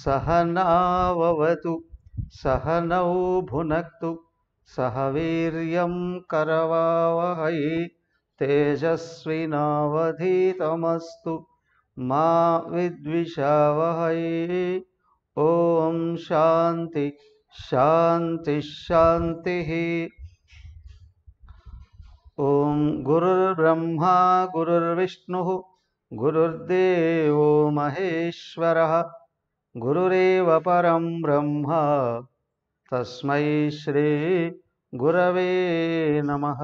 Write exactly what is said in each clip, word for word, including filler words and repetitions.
सहनाववतु सहनौ भुनक्तु सह वीर्यं करवावहै तेजस्विनावधीतमस्तु मा विद्विषावहै। ओम शांति शांति शांति। ओम गुरुर्ब्रह्मा गुरुर्विष्णुः गुरुर्देवो महेश्वरः गुरुरेव परं ब्रह्म तस्मै श्री गुरवे नमः।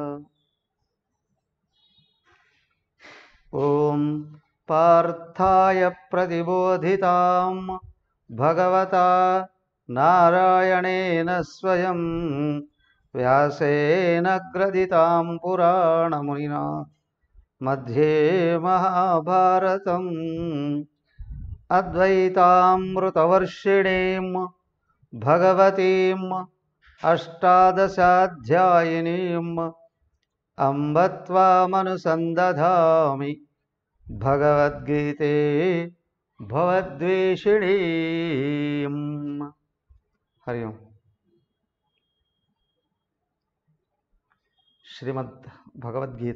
ओम पार्थाय प्रतिबोधितां भगवता नारायणेन स्वयं व्यासेन ग्रथितां पुराणमुनिना मध्ये महाभारतम् अद्वैतामृतवर्षिणीं भगवतीम् अष्टादशाध्यायिनीम् अम्ब त्वामनुसन्दधामि भगवद्गीते भवद्वेषिणीम्। हरि ओम्। శ్రీమద్ భగవద్గీత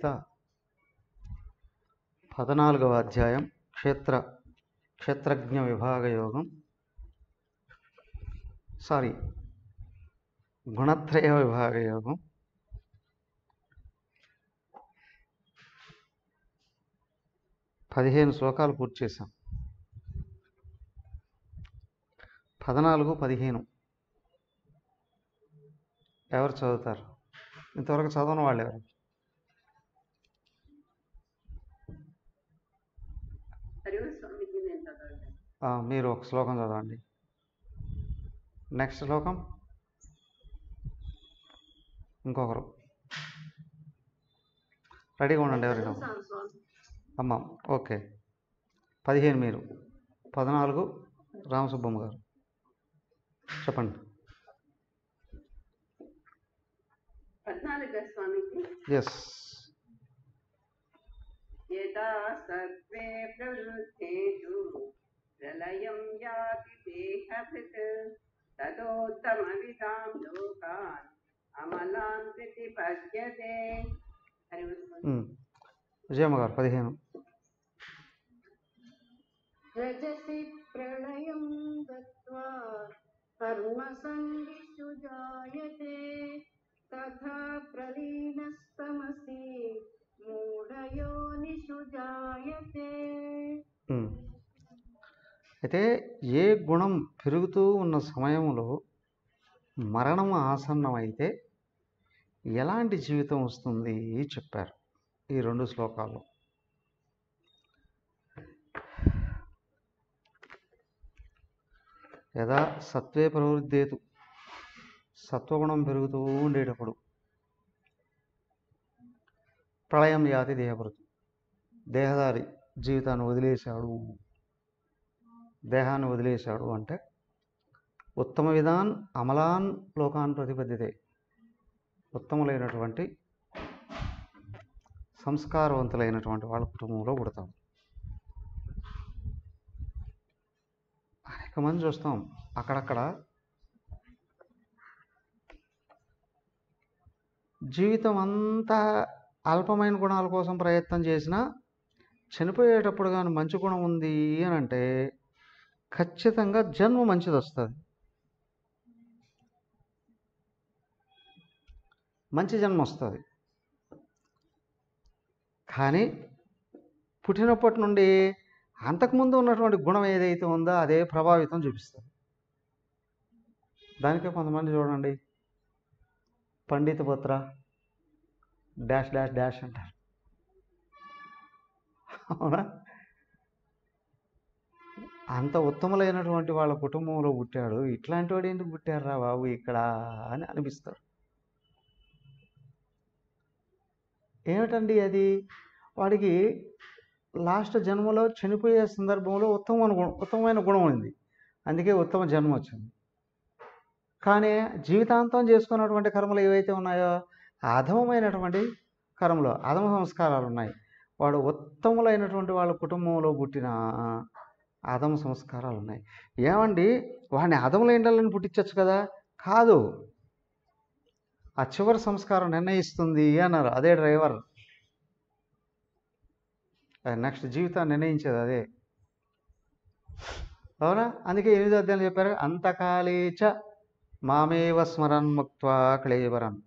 పద్నాలుగవ అధ్యాయం క్షేత్ర క్షేత్రజ్ఞ విభాగ యోగం సారీ గుణత్రయ విభాగ యోగం పదిహేను శ్లోకాలు పూర్తి చేశాం. పద్నాలుగు పదిహేను ఎవరు చదువుతారు? ఇంతవరకు చదవని వాళ్ళు ఎవరు? మీరు ఒక శ్లోకం చదవండి. నెక్స్ట్ శ్లోకం ఇంకొకరు రెడీగా ఉండండి. ఎవరైనా అమ్మ ఓకే. పదిహేను మీరు, పద్నాలుగు రామసుబ్బమ్మ గారు చెప్పండి. ఎస్. యదా సర్వే ప్రవృద్ధేషు ప్రళయం యాతి దేహభృత్ తదోత్తమవిదాం లోకాన్ అమలాన్ ప్రతిపద్యతే. విజయమ్మ గారు పదిహేను. రజసి ప్రళయం దత్వా కర్మసంగిషు జాయతే తథా ప్రలీనస్తమసి మూఢయోనిషు జాయతే. అయితే ఏ గుణం పెరుగుతూ ఉన్న సమయంలో మరణం ఆసన్నమైతే ఎలాంటి జీవితం వస్తుంది చెప్పారు ఈ రెండు శ్లోకాల్లో. యదా సత్వే ప్రవృద్ధేతు, సత్వగుణం పెరుగుతూ ఉండేటప్పుడు ప్రళయం యాతి దేహభృతు, దేహదారి జీవితాన్ని వదిలేశాడు, దేహాన్ని వదిలేశాడు అంటే ఉత్తమ విధాన్ అమలాన్ లోకాన్ ప్రతిపద్యతే, ఉత్తములైనటువంటి సంస్కారవంతులైనటువంటి వాళ్ళ కుటుంబంలో పుడతాం. అనేక మంది చూస్తాం అక్కడక్కడ జీవితం అంతా అల్పమైన గుణాల కోసం ప్రయత్నం చేసినా చనిపోయేటప్పుడు కానీ మంచి గుణం ఉంది అని అంటే ఖచ్చితంగా జన్మ మంచిది వస్తుంది, మంచి జన్మ వస్తుంది. కానీ పుట్టినప్పటి నుండి అంతకుముందు ఉన్నటువంటి గుణం ఏదైతే ఉందో అదే ప్రభావితం చూపిస్తుంది. దానికే కొంతమంది చూడండి పండిత పుత్ర డాష్ డాష్ డాష్ అంటారు. అవునా? అంత ఉత్తములైనటువంటి వాళ్ళ కుటుంబంలో పుట్టాడు, ఇట్లాంటి వాడు ఎందుకు పుట్టారా బాబు ఇక్కడ అని అనిపిస్తారు. ఏమిటండి అది? వాడికి లాస్ట్ జన్మలో చనిపోయే సందర్భంలో ఉత్తమమైన గుణం ఉత్తమమైన గుణం ఉంది, అందుకే ఉత్తమ జన్మ వచ్చింది. కానీ జీవితాంతం చేసుకున్నటువంటి కర్మలు ఏవైతే ఉన్నాయో అధమమైనటువంటి కర్మలు, అధమ సంస్కారాలు ఉన్నాయి. వాడు ఉత్తములైనటువంటి వాళ్ళ కుటుంబంలో పుట్టిన అధమ సంస్కారాలు ఉన్నాయి. ఏమండి వాడిని అధముల ఇండ్లని పుట్టించవచ్చు కదా? కాదు, ఆ చివరి సంస్కారం నిర్ణయిస్తుంది అన్నారు. అదే డ్రైవర్, నెక్స్ట్ జీవితాన్ని నిర్ణయించేది అదే. అవునా? అందుకే ఎనిమిదో అధ్యాయం చెప్పారు, అంతకాలేచ మామేవ స్మరన్ ముక్త్వా క్లేవరన్.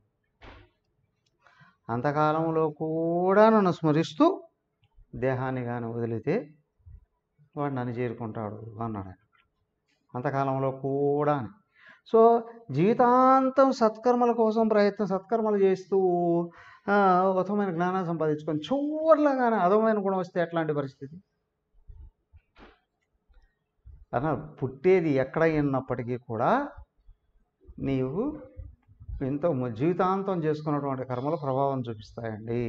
అంతకాలంలో కూడా నన్ను స్మరిస్తూ దేహాన్ని కానీ వదిలితే వాడు నన్ను చేరుకుంటాడు అన్నాడు. అంతకాలంలో కూడా అని. సో జీవితాంతం సత్కర్మల కోసం ప్రయత్నం, సత్కర్మలు చేస్తూ ఉత్తమమైన జ్ఞానాన్ని సంపాదించుకొని చివర్లో కానీ అధమైన గుణం వస్తే ఎట్లాంటి పరిస్థితి అన్న? పుట్టేది ఎక్కడ ఉన్నప్పటికీ కూడా నీవు ఎంతో జీవితాంతం చేసుకున్నటువంటి కర్మల ప్రభావం చూపిస్తాయండి.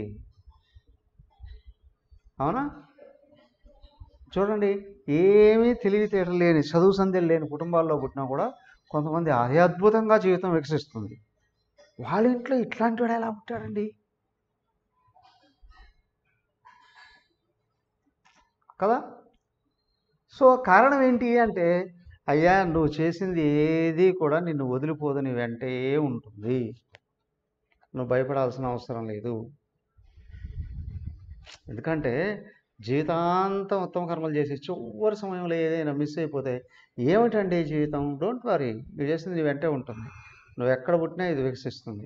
అవునా? చూడండి, ఏమీ తెలివితేటలు లేని, చదువు సంధ్యలు లేని కుటుంబాల్లో పుట్టినా కూడా కొంతమంది అద్భుతంగా జీవితం వికసిస్తుంది. వాళ్ళ ఇంట్లో ఇట్లాంటి వాడు ఎలా పుట్టాడండి కదా? సో కారణం ఏంటి అంటే, అయ్యా నువ్వు చేసింది ఏది కూడా నిన్ను వదిలిపోదు, నీ వెంటే ఉంటుంది, నువ్వు భయపడాల్సిన అవసరం లేదు. ఎందుకంటే జీవితాంతం ఉత్తమ కర్మలు చేసి చివరి సమయంలో ఏదైనా మిస్ అయిపోతే ఏమిటండి జీవితం? డోంట్ వరీ, నువ్వు చేసింది నీ వెంటే ఉంటుంది, నువ్వు ఎక్కడ పుట్టినా ఇది వికసిస్తుంది.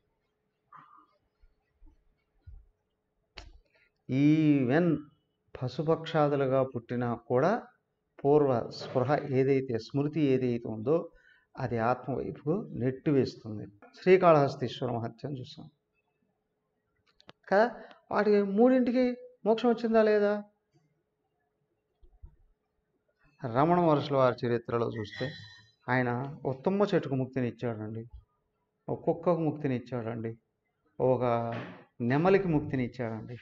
ఈవెన్ పశుపక్షాదులుగా పుట్టినా కూడా పూర్వ స్పృహ ఏదైతే, స్మృతి ఏదైతే ఉందో అది ఆత్మవైపుకు నెట్టివేస్తుంది. శ్రీకాళహస్తీశ్వర మహత్యం చూస్తాం కదా, వాటికి మూడింటికి మోక్షం వచ్చిందా లేదా? రమణ మహర్షుల వారి చరిత్రలో చూస్తే ఆయన ఉత్తమ చెట్టుకు ముక్తిని ఇచ్చాడండి, ఒక కుక్కకు ముక్తిని ఇచ్చాడండి, ఒక నెమలికి ముక్తిని ఇచ్చాడండి,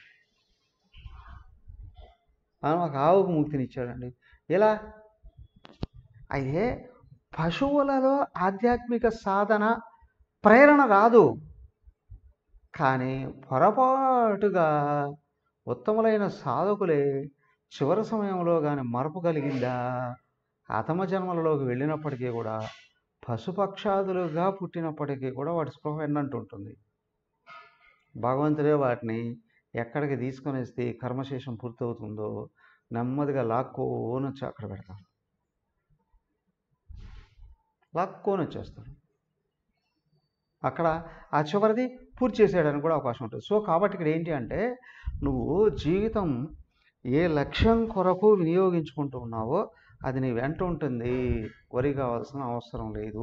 ఒక ఆవుకు ముక్తిని ఇచ్చాడండి. ఇలా అయితే పశువులలో ఆధ్యాత్మిక సాధన ప్రేరణ రాదు, కానీ పొరపాటుగా ఉత్తములైన సాధకులే చివరి సమయంలో కానీ మరపు కలిగిందా, అధమ జన్మలలోకి వెళ్ళినప్పటికీ కూడా పశుపక్షాదులుగా పుట్టినప్పటికీ కూడా వాటి స్పృహ ఎన్నంటుంటుంది. భగవంతుడే వాటిని ఎక్కడికి తీసుకొని వస్తే కర్మశేషం పూర్తవుతుందో నెమ్మదిగా లాక్కోని వచ్చి అక్కడ పెడతారు, లాక్కోని వచ్చేస్తారు. అక్కడ ఆ చివరిది పూర్తి చేసేయడానికి కూడా అవకాశం ఉంటుంది. సో కాబట్టి ఇక్కడ ఏంటి అంటే, నువ్వు జీవితం ఏ లక్ష్యం కొరకు వినియోగించుకుంటూ ఉన్నావో అది నీ వెంట ఉంటుంది, వరి కావాల్సిన అవసరం లేదు.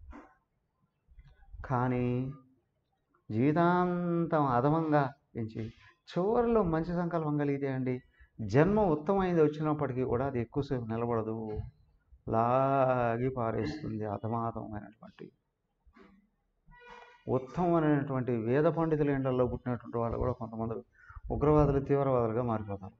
కానీ జీవితాంతం అధమంగా పెంచి చివరిలో మంచి సంకల్పం కలిగితే అండి, జన్మ ఉత్తమైంది వచ్చినప్పటికీ కూడా అది ఎక్కువసేపు నిలబడదు, లాగి పారేస్తుంది. అధమాధమైనటువంటి ఉత్తమమైనటువంటి వేద పండితుల ఎండల్లో పుట్టినటువంటి వాళ్ళు కూడా కొంతమంది ఉగ్రవాదులు, తీవ్రవాదులుగా మారిపోతారు.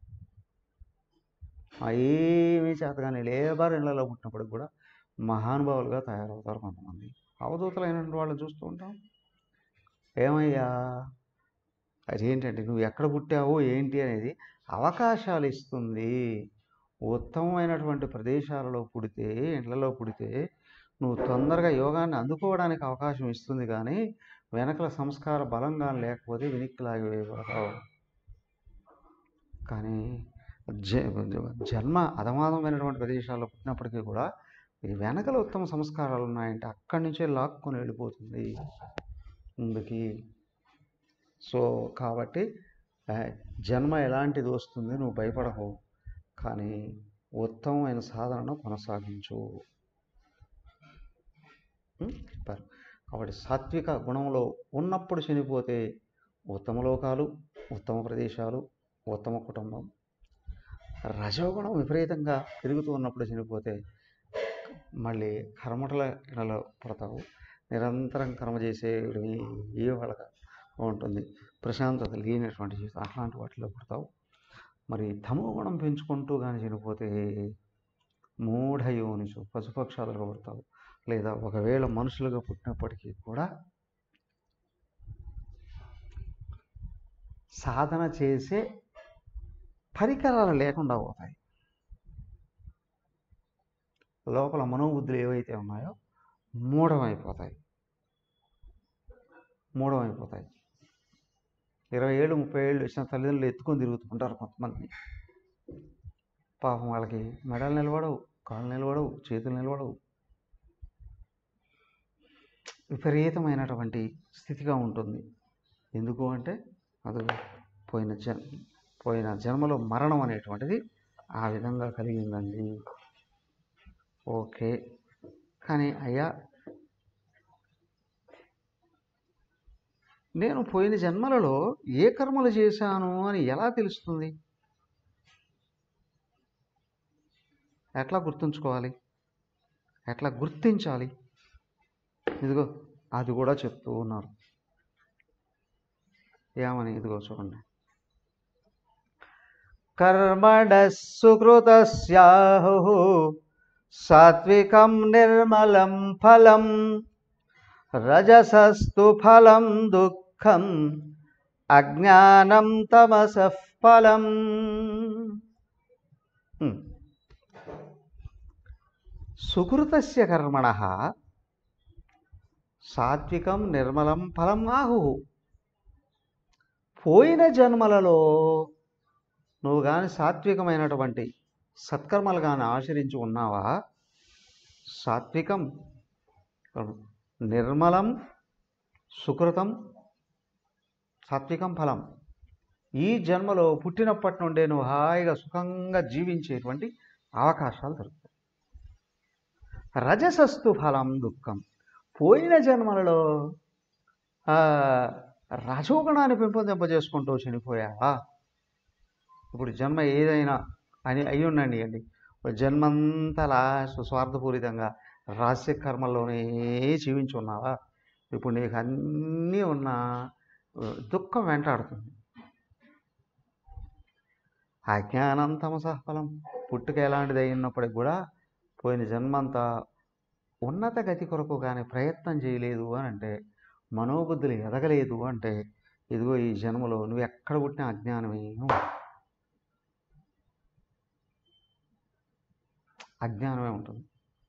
ఏమీ చేతగానే లేబర్ ఇళ్లలో పుట్టినప్పటికి కూడా మహానుభావులుగా తయారవుతారు కొంతమంది. అవధూతలైనటువంటి వాళ్ళని చూస్తూ ఉంటాం. ఏమయ్యా అదేంటంటే నువ్వు ఎక్కడ పుట్టావు ఏంటి అనేది అవకాశాలు ఇస్తుంది. ఉత్తమమైనటువంటి ప్రదేశాలలో పుడితే, ఇళ్లలో పుడితే నువ్వు తొందరగా యోగాన్ని అందుకోవడానికి అవకాశం ఇస్తుంది. కానీ వెనకల సంస్కార బలంగా లేకపోతే వెనక్కి లాగివేయబడతావు. కానీ జన్మ అధమాధమైనటువంటి ప్రదేశాల్లో పుట్టినప్పటికీ కూడా ఈ వెనకల ఉత్తమ సంస్కారాలు ఉన్నాయంటే అక్కడి నుంచే లాక్కొని వెళ్ళిపోతుంది ముందుకి. సో కాబట్టి జన్మ ఎలాంటిది వస్తుంది, నువ్వు భయపడకు, కానీ ఉత్తమమైన సాధనను కొనసాగించు చెప్పారు. కాబట్టి సాత్విక గుణంలో ఉన్నప్పుడు చనిపోతే ఉత్తమ లోకాలు, ఉత్తమ ప్రదేశాలు, ఉత్తమ కుటుంబం. రజోగుణం విపరీతంగా పెరుగుతూ ఉన్నప్పుడు చనిపోతే మళ్ళీ కర్మటల ఇళ్ళలో పడతావు, నిరంతరం కర్మ చేసే ఏ వాళ్ళగా ఉంటుంది, ప్రశాంతత లేనటువంటి జీవితం, అట్లాంటి వాటిలో పడతావు. మరి తమో గుణం పెంచుకుంటూ కానీ చనిపోతే మూఢయోనిచు పశుపక్షాలుగా పడతావు. లేదా ఒకవేళ మనుషులుగా పుట్టినప్పటికీ కూడా సాధన చేసే పరికరాలు లేకుండా పోతాయి. లోపల మనోబుద్ధులు ఏవైతే ఉన్నాయో మూఢమైపోతాయి మూఢమైపోతాయి ఇరవై ఏళ్ళు ముప్పై ఏళ్ళు వచ్చిన తల్లిదండ్రులు ఎత్తుకొని తిరుగుతుంటారు కొంతమంది. పాపం వాళ్ళకి మెడలు నిలబడవు, కాళ్ళు నిలబడవు, చేతులు నిలబడవు. విపరీతమైనటువంటి స్థితిగా ఉంటుంది. ఎందుకు అంటే అది పోయిన జన్ పోయిన జన్మలో మరణం అనేటువంటిది ఆ విధంగా కలిగిందండి. ఓకే, కానీ అయ్యా నేను పోయిన జన్మలలో ఏ కర్మలు చేశాను అని ఎలా తెలుస్తుంది? ఎట్లా గుర్తుంచుకోవాలి? ఎట్లా గుర్తించాలి? ఇదిగో అది కూడా చెప్తూ ఉన్నారు. ఏమని? ఇదిగో చూడండి. కర్మణ సుకృతస్యాహు సాత్వికం నిర్మలం ఫలం రజసస్తు ఫలం దుఃఖం అజ్ఞానం తమసః ఫలం. సుకృతస్య కర్మణః సాత్వికం నిర్మలం ఫలం ఆహు. పోయిన జన్మలలో నువ్వు కానీ సాత్వికమైనటువంటి సత్కర్మలు కానీ ఆచరించి ఉన్నావా? సాత్వికం నిర్మలం సుకృతం సాత్వికం ఫలం. ఈ జన్మలో పుట్టినప్పటి నుండే నువ్వు హాయిగా సుఖంగా జీవించేటువంటి అవకాశాలు దొరుకుతాయి. రజసస్తు ఫలం దుఃఖం. పోయిన జన్మలలో రజోగుణాన్ని పెంపొందింపజేసుకుంటూ చనిపోయావా? ఇప్పుడు జన్మ ఏదైనా అని అయి ఉండండి అండి జన్మంతా లాస్ట్ స్వార్థపూరితంగా రహస్య కర్మల్లోనే జీవించి ఉన్నావా? ఇప్పుడు నీకు అన్నీ ఉన్న దుఃఖం వెంటాడుతుంది. అజ్ఞానం తమసః ఫలం. పుట్టుక ఎలాంటిది అయినప్పటికి కూడా పోయిన జన్మంతా ఉన్నత గతి కొరకు కానీ ప్రయత్నం చేయలేదు అని అంటే, మనోబుద్ధులు ఎదగలేదు అంటే, ఇదిగో ఈ జన్మలో నువ్వు ఎక్కడ పుట్టిన అజ్ఞానమే అజ్ఞానమే ఉంటుంది.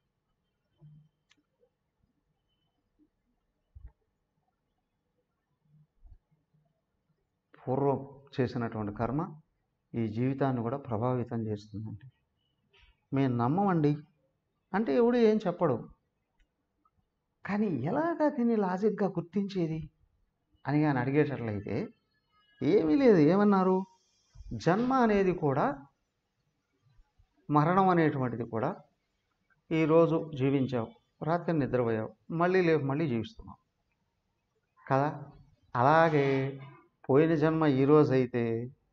పూర్వం చేసినటువంటి కర్మ ఈ జీవితాన్ని కూడా ప్రభావితం చేస్తుందండి. మేము నమ్మమండి అంటే ఎవడు ఏం చెప్పడు, కానీ ఎలాగా దీన్ని లాజిక్గా గుర్తించేది అని కానీ అడిగేటట్లయితే ఏమీ లేదు. ఏమన్నారు? జన్మ అనేది కూడా మరణం అనేటువంటిది కూడా ఈరోజు జీవించావు, రాత్రి నిద్రపోయావు, మళ్ళీ లేవు, మళ్ళీ జీవిస్తున్నావు కదా. అలాగే పోయిన జన్మ ఈరోజు అయితే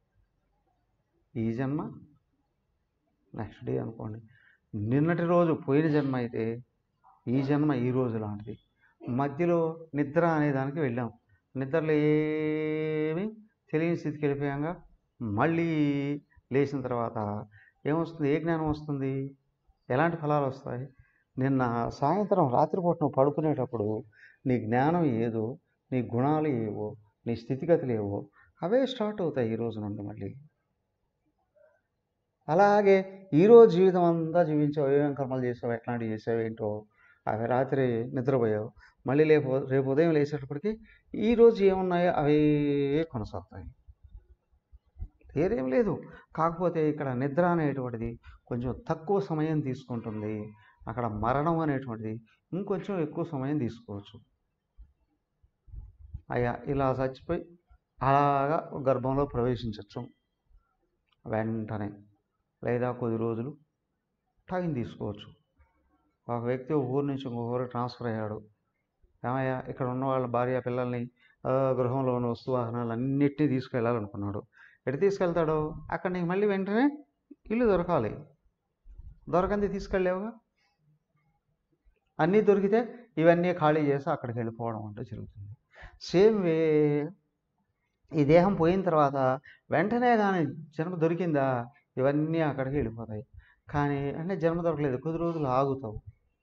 ఈ జన్మ నెక్స్ట్ డే అనుకోండి. నిన్నటి రోజు పోయిన జన్మ అయితే ఈ జన్మ ఈ రోజు లాంటిది. మధ్యలో నిద్ర అనే దానికి వెళ్ళాం, నిద్రలో ఏమి తెలియని స్థితికి వెళ్ళిపోయాంగా. మళ్ళీ లేచిన తర్వాత ఏమొస్తుంది? ఏ జ్ఞానం వస్తుంది? ఎలాంటి ఫలాలు వస్తాయి? నిన్న సాయంత్రం రాత్రిపూట నువ్వు పడుకునేటప్పుడు నీ జ్ఞానం ఏదో, నీ గుణాలు ఏవో, నీ స్థితిగతులు ఏవో అవే స్టార్ట్ అవుతాయి ఈ రోజు నుండి మళ్ళీ. అలాగే ఈరోజు జీవితం అంతా జీవించావు, ఏమేమి కర్మలు చేసావు, ఎట్లాంటివి చేసావు ఏంటో అవి రాత్రి నిద్రపోయావు, మళ్ళీ లేపు రేపు ఉదయం లేచేటప్పటికి ఈరోజు ఏమున్నాయో అవే కొనసాగుతాయి. వేరేం లేదు. కాకపోతే ఇక్కడ నిద్ర అనేటువంటిది కొంచెం తక్కువ సమయం తీసుకుంటుంది, అక్కడ మరణం అనేటువంటిది ఇంకొంచెం ఎక్కువ సమయం తీసుకోవచ్చు. అయ్యా ఇలా చచ్చిపోయి అలాగా గర్భంలో ప్రవేశించవచ్చు వెంటనే, లేదా కొద్ది రోజులు టైం తీసుకోవచ్చు. ఒక వ్యక్తి ఒక ఊరు నుంచి ఇంకొక ఊరు ట్రాన్స్ఫర్ అయ్యాడు. ఏమయ్యా ఇక్కడ ఉన్న వాళ్ళ భార్య పిల్లల్ని గృహంలో ఉన్న వస్తు వాహనాలు అన్నిటినీ తీసుకెళ్ళాలనుకున్నాడు. ఎటు తీసుకెళ్తాడు? అక్కడ నీకు మళ్ళీ వెంటనే ఇల్లు దొరకాలి. దొరకంది తీసుకెళ్ళేవుగా. అన్నీ దొరికితే ఇవన్నీ ఖాళీ చేసి అక్కడికి వెళ్ళిపోవడం అంటే జరుగుతుంది. సేమ్ వే ఈ దేహం పోయిన తర్వాత వెంటనే కానీ జన్మ దొరికిందా ఇవన్నీ అక్కడికి వెళ్ళిపోతాయి. కానీ అంటే జన్మ దొరకలేదు, కొద్ది రోజులు ఆగుతావు.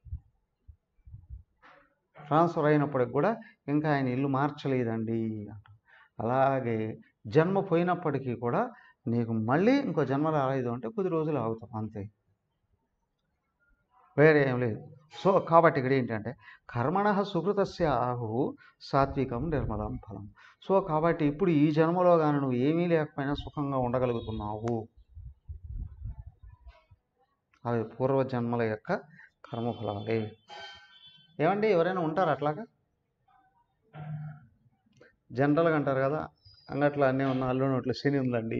ట్రాన్స్ఫర్ అయినప్పటికి కూడా ఇంకా ఆయన ఇల్లు మార్చలేదండి అంట. అలాగే జన్మ పోయినప్పటికీ కూడా నీకు మళ్ళీ ఇంకో జన్మ రాలేదు అంటే కొద్ది రోజులు ఆగుతాం అంతే. వేరే ఏం లేదు. సో కాబట్టి ఇక్కడ ఏంటంటే కర్మణ సుకృతస్య ఆహు సాత్వికం నిర్మలం ఫలం. సో కాబట్టి ఇప్పుడు ఈ జన్మలో కానీ నువ్వు ఏమీ లేకపోయినా సుఖంగా ఉండగలుగుతున్నావు. అవి పూర్వజన్మల యొక్క కర్మఫలాలే. ఏమండి ఎవరైనా ఉంటారు అట్లాగా? జనరల్గా అంటారు కదా, అంగట్లో అన్నీ ఉన్న అల్లు నోట్లో శని ఉందండి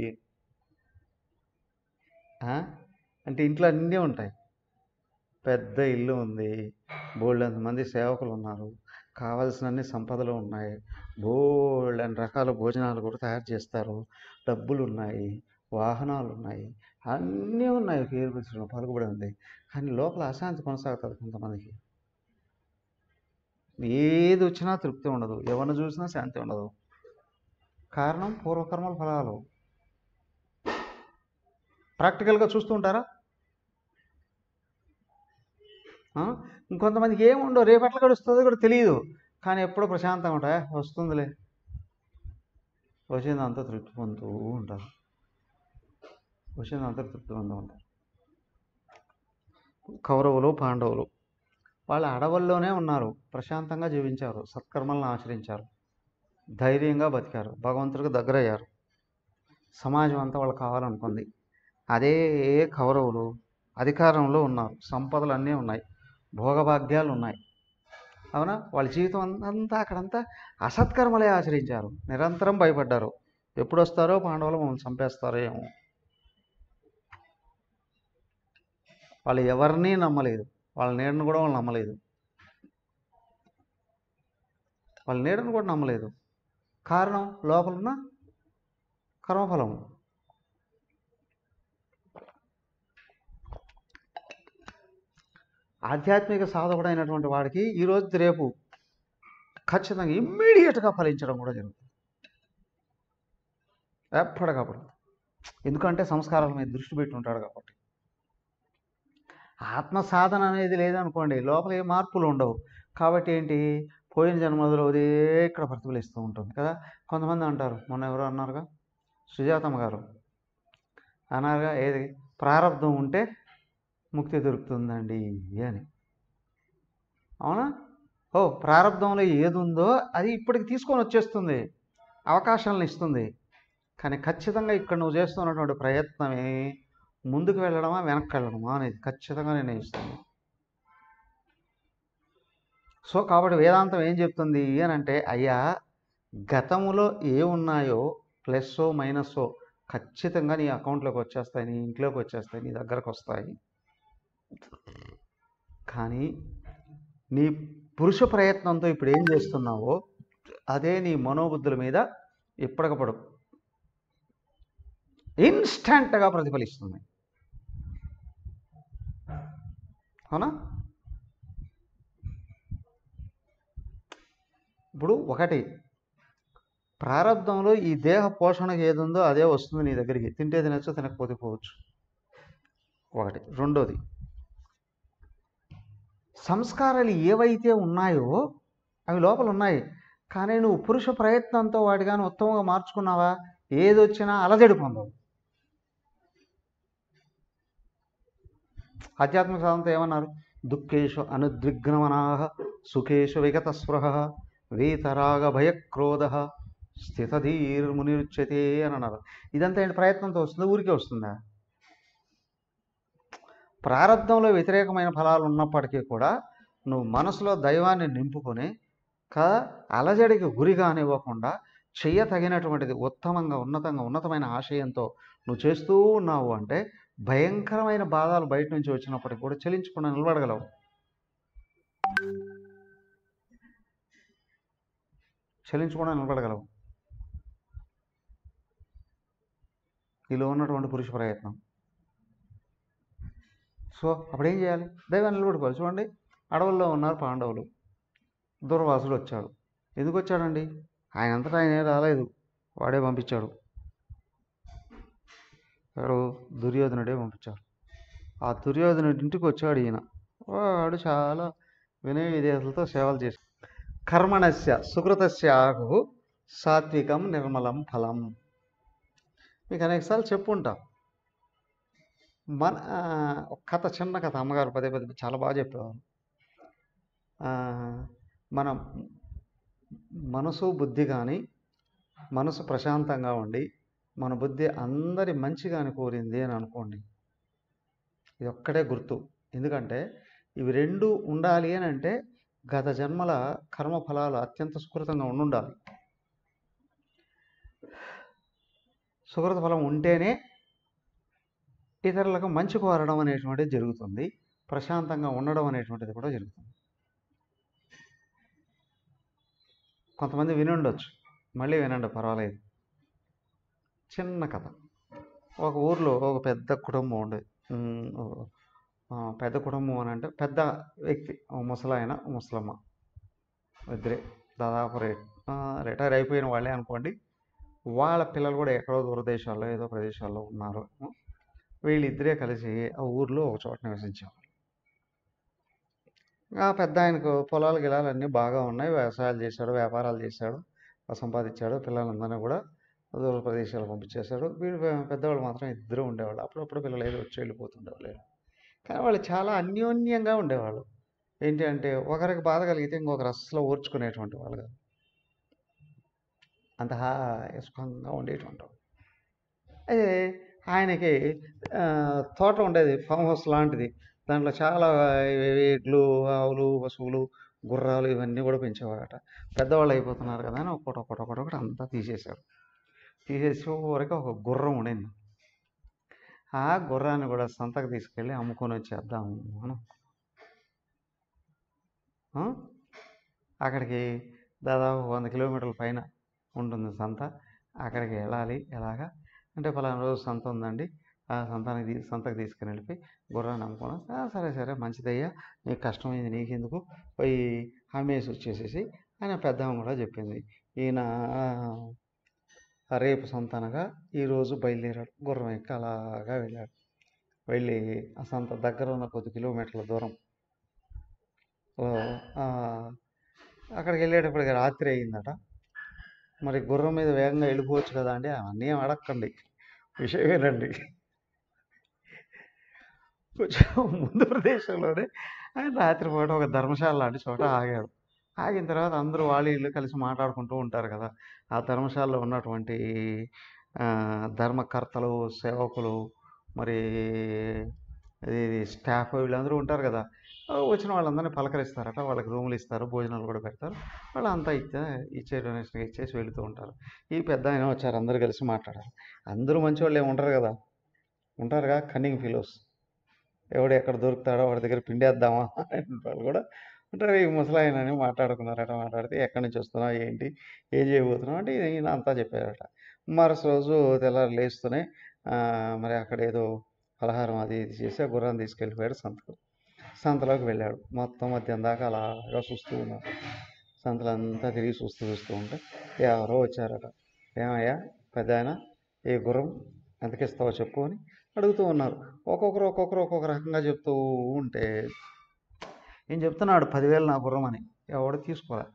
అంటే. ఇంట్లో అన్నీ ఉంటాయి, పెద్ద ఇల్లు ఉంది, బోల్డెంత మంది సేవకులు ఉన్నారు, కావలసిన అన్ని సంపదలు ఉన్నాయి, బోల్డెన్ రకాల భోజనాలు కూడా తయారు చేస్తారు, డబ్బులు ఉన్నాయి, వాహనాలు ఉన్నాయి, అన్నీ ఉన్నాయి, పేరు పిలిచిన పలుకుబడి ఉంది. కానీ లోపల అశాంతి కొనసాగుతుంది కొంతమందికి. ఏది వచ్చినా తృప్తి ఉండదు, ఎవరిని చూసినా శాంతి ఉండదు. కారణం పూర్వకర్మల ఫలాలు. ప్రాక్టికల్గా చూస్తూ ఉంటారా? ఇంకొంతమందికి ఏముండవు, రేపట్ల గడుస్తుందో కూడా తెలియదు, కానీ ఎప్పుడూ ప్రశాంతంగా ఉంటాయి, వస్తుందిలే, వచ్చిందంతా తృప్తి పొందుతూ ఉంటారు, వచ్చిందంతా తృప్తి పొందుతూ ఉంటారు. కౌరవులు పాండవులు వాళ్ళ అడవుల్లోనే ఉన్నారు, ప్రశాంతంగా జీవించారు, సత్కర్మలను ఆచరించారు, ధైర్యంగా బతికారు, భగవంతుడికి దగ్గరయ్యారు, సమాజం అంతా వాళ్ళు కావాలనుకుంది. అదే కౌరవులు అధికారంలో ఉన్నారు, సంపదలు అన్నీ ఉన్నాయి, భోగభాగ్యాలు ఉన్నాయి, అవునా? వాళ్ళ జీవితం అంతా అక్కడంతా అసత్కర్మలే ఆచరించారు, నిరంతరం భయపడ్డారు, ఎప్పుడు వస్తారో పాండవులు మమ్మల్ని చంపేస్తారో ఏమో. వాళ్ళు ఎవరినీ నమ్మలేదు, వాళ్ళ నీడను కూడా వాళ్ళు నమ్మలేదు, వాళ్ళ నీడను కూడా నమ్మలేదు. కారణం లోపలున్న కర్మఫలం. ఆధ్యాత్మిక సాధకుడైనటువంటి వాడికి ఈరోజు రేపు ఖచ్చితంగా ఇమ్మీడియట్గా ఫలించడం కూడా జరుగుతుంది, ఎప్పటికప్పుడు. ఎందుకంటే సంస్కారాల మీద దృష్టి పెట్టి ఉంటాడు కాబట్టి. ఆత్మ సాధన అనేది లేదనుకోండి, లోపల ఏ మార్పులు ఉండవు. కాబట్టి ఏంటి, పోయిన జన్మలో అదే ఇక్కడ ప్రతిఫలిస్తూ ఉంటుంది కదా. కొంతమంది అంటారు, మొన్న ఎవరో అన్నారుగా, సుజాతమ్మ గారు అన్నారుగా, ఏది ప్రారంధం ఉంటే ముక్తి దొరుకుతుందండి అని. అవునా? ఓ, ప్రారంధంలో ఏది ఉందో అది ఇప్పటికి తీసుకొని వచ్చేస్తుంది, అవకాశాలను ఇస్తుంది. కానీ ఖచ్చితంగా ఇక్కడ నువ్వు చేస్తున్నటువంటి ప్రయత్నమే ముందుకు వెళ్ళడమా వెనక్కి వెళ్ళడమా అనేది ఖచ్చితంగా నిర్ణయిస్తుంది. సో కాబట్టి వేదాంతం ఏం చెప్తుంది అని అంటే, అయ్యా గతములో ఏ ఉన్నాయో ప్లస్సో మైనస్సో ఖచ్చితంగా నీ అకౌంట్లోకి వచ్చేస్తాయి, నీ ఇంట్లోకి వచ్చేస్తాయి, నీ దగ్గరకు వస్తాయి. కానీ నీ పురుష ప్రయత్నంతో ఇప్పుడు ఏం చేస్తున్నావో అదే నీ మనోబుద్ధుల మీద ఎప్పటికప్పుడు ఇన్స్టంట్గా ప్రతిఫలిస్తుంది. అవునా? ఇప్పుడు ఒకటి, ప్రారంధంలో ఈ దేహ పోషణకు ఏది ఉందో అదే వస్తుంది నీ దగ్గరికి, తింటే తినచ్చు, తినకపోతే పోవచ్చు, ఒకటి. రెండోది, సంస్కారాలు ఏవైతే ఉన్నాయో అవి లోపల ఉన్నాయి, కానీ నువ్వు పురుష ప్రయత్నంతో వాటి కానీ ఉత్తమంగా మార్చుకున్నావా, ఏది వచ్చినా అలజడి పొందవు. ఆధ్యాత్మిక సాధనతో ఏమన్నారు, దుఃఖేషు అనుద్విగ్నమనాహ సుఖేషు విగత స్పృహ వీతరాగ భయక్రోధ స్థితధీర్మునిరుచ్యతే అని అన్నారు. ఇదంతా ఏంటి, ప్రయత్నంతో వస్తుందా, ఊరికే వస్తుందా? ప్రారంధంలో వ్యతిరేకమైన ఫలాలు ఉన్నప్పటికీ కూడా నువ్వు మనసులో దైవాన్ని నింపుకొని కా అలజడికి గురి కానివ్వకుండా చెయ్య తగినటువంటిది ఉత్తమంగా ఉన్నతంగా ఉన్నతమైన ఆశయంతో నువ్వు చేస్తూ ఉన్నావు అంటే భయంకరమైన బాధలు బయట నుంచి వచ్చినప్పటికీ కూడా చెలించకుండా నిలబడగలవు. చెలించకుండా నిలబడగలవు. నీలో ఉన్నటువంటి పురుష ప్రయత్నం. సో అప్పుడు ఏం చేయాలి, దైవాన్ని నిలబడుకోవాలి. చూడండి, అడవుల్లో ఉన్నారు పాండవులు, దుర్వాసుడు వచ్చాడు. ఎందుకు వచ్చాడండి, ఆయన అంతటా ఆయన రాలేదు, వాడే పంపించాడు. ఎవరు, దుర్యోధనుడే పంపించాడు. ఆ దుర్యోధనుడి ఇంటికి వచ్చాడు ఈయన. వాడు చాలా వినయ విధేయతలతో సేవలు చేశాడు. కర్మణస్య సుకృతస్య ఆహు సాత్వికం నిర్మలం ఫలం. మీకు అనేకసార్లు చెప్పుంటా, మన ఆ, ఒక కథ, చిన్న కథ, అమ్మగారు పదే పదే చాలా బాగా చెప్పేవారు. ఆ, మన మనసు బుద్ధి కానీ, మనసు ప్రశాంతంగా ఉండి మన బుద్ధి అందరి మంచిగాని కోరింది అని అనుకోండి, ఇది ఒక్కటే గుర్తు. ఎందుకంటే ఇవి రెండు ఉండాలి అని అంటే గత జన్మల కర్మ ఫలాలు అత్యంత సుకృతంగా ఉండుండాలి. సుకృత ఫలం ఉంటేనే ఇతరులకు మంచి కోరడం అనేటువంటిది జరుగుతుంది, ప్రశాంతంగా ఉండడం అనేటువంటిది కూడా జరుగుతుంది. కొంతమంది వినుండొచ్చు, మళ్ళీ వినండి పర్వాలేదు. చిన్న కథ. ఒక ఊర్లో ఒక పెద్ద కుటుంబం ఉండేది. ఉమ్, ఆ, పెద్ద కుటుంబం అని అంటే పెద్ద వ్యక్తి, ఓ ముసలాయన, ఓ ముసలమ్మ, ఇద్దరే దాదాపు రే రిటైర్ అయిపోయిన వాళ్ళే అనుకోండి. వాళ్ళ పిల్లలు కూడా ఎక్కడో దూరదేశాల్లో ఏదో ప్రదేశాల్లో ఉన్నారు. వీళ్ళిద్దరే కలిసి ఆ ఊర్లో ఒక చోట నివసించేవారు. ఆ పెద్ద ఆయనకు పొలాలు గిలాలు అన్నీ బాగా ఉన్నాయి, వ్యవసాయాలు చేశాడు, వ్యాపారాలు చేశాడు, సంపాదించాడు, పిల్లలందరినీ కూడా దూర ప్రదేశాలు పంపించేశాడు. వీళ్ళు పెద్దవాళ్ళు మాత్రం ఇద్దరు ఉండేవాళ్ళు. అప్పుడప్పుడు పిల్లలు ఏదో వచ్చి వెళ్ళిపోతుండేవాళ్ళు. కానీ వాళ్ళు చాలా అన్యోన్యంగా ఉండేవాళ్ళు. ఏంటి అంటే ఒకరికి బాధ కలిగితే ఇంకొకరు అస్సలు ఓర్చుకునేటువంటి వాళ్ళు కాదు, అంత హాయి సుఖంగా ఉండేటువంటి వాళ్ళు. అయితే ఆయనకి ఆ, తోట ఉండేది, ఫామ్ హౌస్ లాంటిది. దాంట్లో చాలా ఎడ్లు, ఆవులు, పశువులు, గుర్రాలు ఇవన్నీ కూడా పెంచేవాడట. పెద్దవాళ్ళు అయిపోతున్నారు కదా అని ఒక్కొక్కటి ఒక్కొక్కటి ఒక్కొక్కటి అంతా తీసేశారు. తీసేసి వరకు ఒక గుర్రం ఉండింది. ఆ గుర్రాన్ని కూడా సంతకు తీసుకెళ్ళి అమ్ముకొని వచ్చేద్దాము మనం. ఆ? అక్కడికి దాదాపు వంద కిలోమీటర్ల పైన ఉంటుంది సంత. అక్కడికి వెళ్ళాలి. ఎలాగా అంటే పలానా రోజు సంత ఉందండి, ఆ సంతానికి తీ సంతకు తీసుకుని వెళ్ళిపోయి గుర్రాన్ని అమ్ముకోవడం. "ఆ, సరే సరే మంచిదయ్యా, నీకు కష్టమైంది నీకెందుకు, పోయి అమ్మేసి వచ్చేసేసి" అని పెద్ద ఆమె కూడా చెప్పింది. ఈయన ఆ, రేపు సంతానగా ఈరోజు బయలుదేరాడు, గుర్రం ఎక్కి అలాగా వెళ్ళాడు. వెళ్ళి ఆ సంత దగ్గర ఉన్న కొద్ది కిలోమీటర్ల దూరం ఓ, ఆ, అక్కడికి వెళ్ళేటప్పటికి రాత్రి అయిందట. మరి గుర్రం మీద వేగంగా వెళ్ళిపోవచ్చు కదా అండి, అవన్నీ ఏం అడక్కండి, విషయం ఏంటండి. కొంచెం ముందు ప్రదేశంలోనే ఆయన రాత్రిపూట ఒక ధర్మశాల లాంటి చోట ఆగాడు. ఆగిన తర్వాత అందరూ వాళ్ళు వీళ్ళు కలిసి మాట్లాడుకుంటూ ఉంటారు కదా. ఆ ధర్మశాలలో ఉన్నటువంటి ఆ, ధర్మకర్తలు, సేవకులు, మరి ఇది స్టాఫ్ వీళ్ళందరూ ఉంటారు కదా. ఆ, వచ్చిన వాళ్ళందరినీ పలకరిస్తారట, వాళ్ళకి రూములు ఇస్తారు, భోజనాలు కూడా పెడతారు. వాళ్ళు అంతా ఇచ్చే ఇచ్చే డొనేషన్ ఇచ్చేసి వెళుతూ ఉంటారు. ఈ పెద్ద ఆయన వచ్చారు, అందరూ కలిసి మాట్లాడారు. అందరూ మంచి వాళ్ళు ఏమి ఉంటారు కదా, ఉంటారుగా కన్నింగ్ ఫిలోస్. ఎవడు ఎక్కడ దొరుకుతాడో వాడి దగ్గర పిండేద్దామా అనే వాళ్ళు కూడా ఉంటారు. ఈ ముసలాయనని మాట్లాడుకున్నారట. మాట్లాడితే ఎక్కడి నుంచి వస్తున్నావు, ఏంటి, ఏం చేయబోతున్నావు అంటే ఈయన అంతా చెప్పారట. మరుసటి రోజు తెల్లారి లేస్తూనే ఆ, మరి అక్కడ ఏదో పలహారం అది ఇది చేసి ఆ గుర్రాన్ని తీసుకెళ్ళిపోయాడు సంతకు. సంతలోకి వెళ్ళాడు. మొత్తం మధ్యాహ్నం దాకా అలాగా చూస్తూ ఉన్నాడు. సంతలో అంతా తిరిగి చూస్తూ చూస్తూ ఉంటే ఎవరో వచ్చారట. "ఏమయ్యా పెద్ద ఆయన, ఏ గుర్రం ఎంతకి ఇస్తావో చెప్పు" అని అడుగుతూ ఉన్నారు. ఒక్కొక్కరు ఒక్కొక్కరు ఒక్కొక్క రకంగా చెప్తూ ఉంటే ఏం చెప్తున్నాడు, పదివేలు నా గుర్రం అని. ఎవడు తీసుకోలే,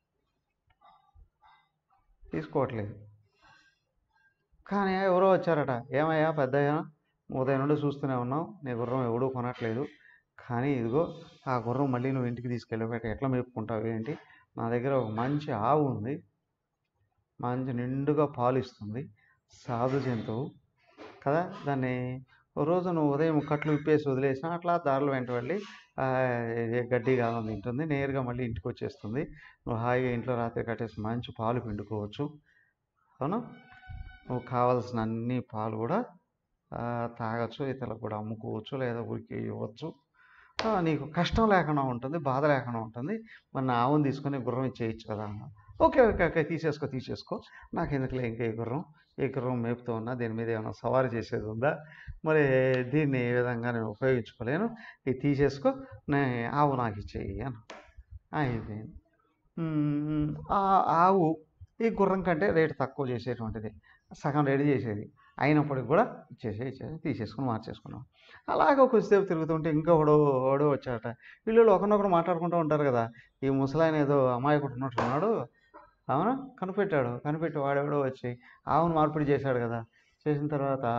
తీసుకోవట్లేదు. కానీ ఎవరో వచ్చారట. "ఏమయ్యా పెద్దయ్యా, ఉదయం నుండి చూస్తూనే ఉన్నాం, నీ గుర్రం ఎవడూ కొనట్లేదు. కానీ ఇదిగో ఆ గుర్రం మళ్ళీ నువ్వు ఇంటికి తీసుకెళ్ళిపోయాక ఎట్లా మేపుకుంటావు ఏంటి, నా దగ్గర ఒక మంచి ఆవు ఉంది, మంచి నిండుగా పాలు ఇస్తుంది, సాధు జంతువు కదా. దాన్ని ఓ రోజు నువ్వు ఉదయం కట్లు విప్పేసి వదిలేసినా అట్లా దారిలో వెంట వెళ్ళి ఆ, ఏ గడ్డి కాలం తింటుంది, నేరుగా మళ్ళీ ఇంటికి వచ్చేస్తుంది. నువ్వు హాయిగా ఇంట్లో రాత్రి కట్టేసి మంచి పాలు పిండుకోవచ్చు. అవును, నువ్వు కావాల్సిన అన్ని పాలు కూడా ఆ, తాగొచ్చు, ఇతరులకు కూడా అమ్ముకోవచ్చు, లేదా ఊరికి ఇవ్వచ్చు. ఆ, నీకు కష్టం లేకుండా ఉంటుంది, బాధ లేకుండా ఉంటుంది. మరి నా ఆవును తీసుకొని గుర్రం ఇచ్చేయచ్చు కదా అన్నా. ఓకే ఓకే ఓకే తీసేసుకో తీసేసుకో, నాకు ఎందుకులే ఇంకా ఈ గుర్రం, ఈ గుర్రం మేపుతూ ఉన్నా, దీని మీద ఏమైనా సవారీ చేసేది ఉందా, మరి దీన్ని ఏ విధంగా నేను ఉపయోగించుకోలేను, ఇది తీసేసుకో, నే ఆవు నాకు ఇచ్చేయి అన్న. అయిపోయింది. మ్మ్, ఆ ఆవు ఈ గుర్రం కంటే రేటు తక్కువ చేసేటువంటిది, సగం రేటు చేసేది. అయినప్పటికి కూడా ఇచ్చేసి ఇచ్చేసి తీసేసుకుని మార్చేసుకున్నాం. అలాగ కొద్దిసేపు తిరుగుతుంటే ఇంకొకడు వాడు వచ్చాడట. వీళ్ళు ఒకరినొకరు మాట్లాడుకుంటూ ఉంటారు కదా. ఈ ముసలాయన ఏదో అమాయకుడు ఉన్నట్టున్నాడు, అవునా, కనిపెట్టాడు. కనిపెట్టి వాడెవడో వచ్చి ఆవును మార్పిడి చేశాడు కదా. చేసిన తర్వాత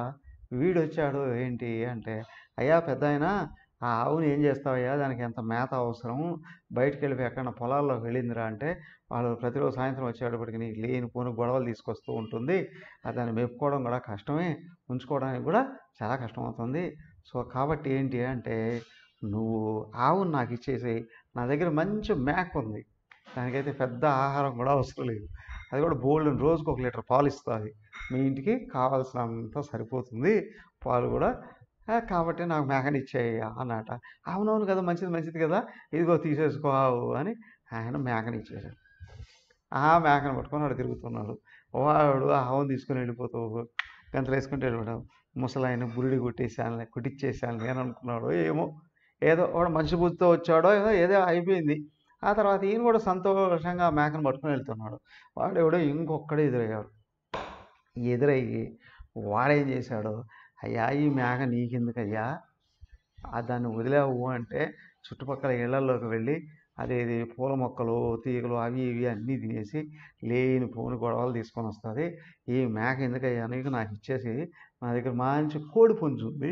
వీడు వచ్చాడు ఏంటి అంటే, అయ్యా పెద్ద ఆయన ఆ ఆవుని ఏం చేస్తావయ్యా, దానికి ఎంత మేత అవసరం, బయటికి వెళ్ళిపోయి ఎక్కడ పొలాల్లోకి వెళ్ళిందిరా అంటే, వాళ్ళు ప్రతిరోజు సాయంత్రం వచ్చేటప్పటికి నీకు లేనిపోని గొడవలు తీసుకొస్తూ ఉంటుంది, అది దాన్ని మెప్పుకోవడం కూడా కష్టమే, ఉంచుకోవడానికి కూడా చాలా కష్టమవుతుంది. సో కాబట్టి ఏంటి అంటే, నువ్వు ఆవును నాకు ఇచ్చేసి, నా దగ్గర మంచి మేక ఉంది, దానికైతే పెద్ద ఆహారం కూడా అవసరం లేదు, అది కూడా బోల్డ్ రోజుకు ఒక లీటర్ పాలు ఇస్తుంది, మీ ఇంటికి కావాల్సినంత సరిపోతుంది పాలు కూడా, కాబట్టి నాకు మేకని ఇచ్చేయ్యా అన్నట. అవునవును కదా, మంచిది మంచిది కదా, ఇదిగో తీసేసుకో ఆవు అని ఆయన మేకని ఇచ్చేసాడు. ఆ మేకను పట్టుకొని వాడు తిరుగుతున్నాడు. వాడు ఆ ఆవును తీసుకొని వెళ్ళిపోతూ గంతలు వేసుకుంటూ వెళ్ళిపోవడం. ముసలాయన బురిడి కొట్టేసాను కొట్టించేసాను నేను అనుకున్నాడు ఏమో, ఏదో వాడు మంచి బుద్ధితో వచ్చాడో ఏదో ఏదో అయిపోయింది. ఆ తర్వాత ఈయన కూడా సంతోషంగా మేకను పట్టుకొని వెళ్తున్నాడు. వాడు ఎవడో ఇంకొక్కడే ఎదురయ్యాడు. ఎదురయ్యి వాడేం చేశాడు, అయ్యా ఈ మేక నీకెందుకయ్యా, దాన్ని వదిలేవు అంటే చుట్టుపక్కల ఇళ్లలోకి వెళ్ళి అదేది పూల మొక్కలు తీగలు అవి ఇవి అన్నీ తినేసి లేని పోని గొడవలు తీసుకొని వస్తుంది, ఈ మేక ఎందుకయ్యా నీకు, నాకు ఇచ్చేసి నా దగ్గర మంచి కోడి పుంజు ఉంది,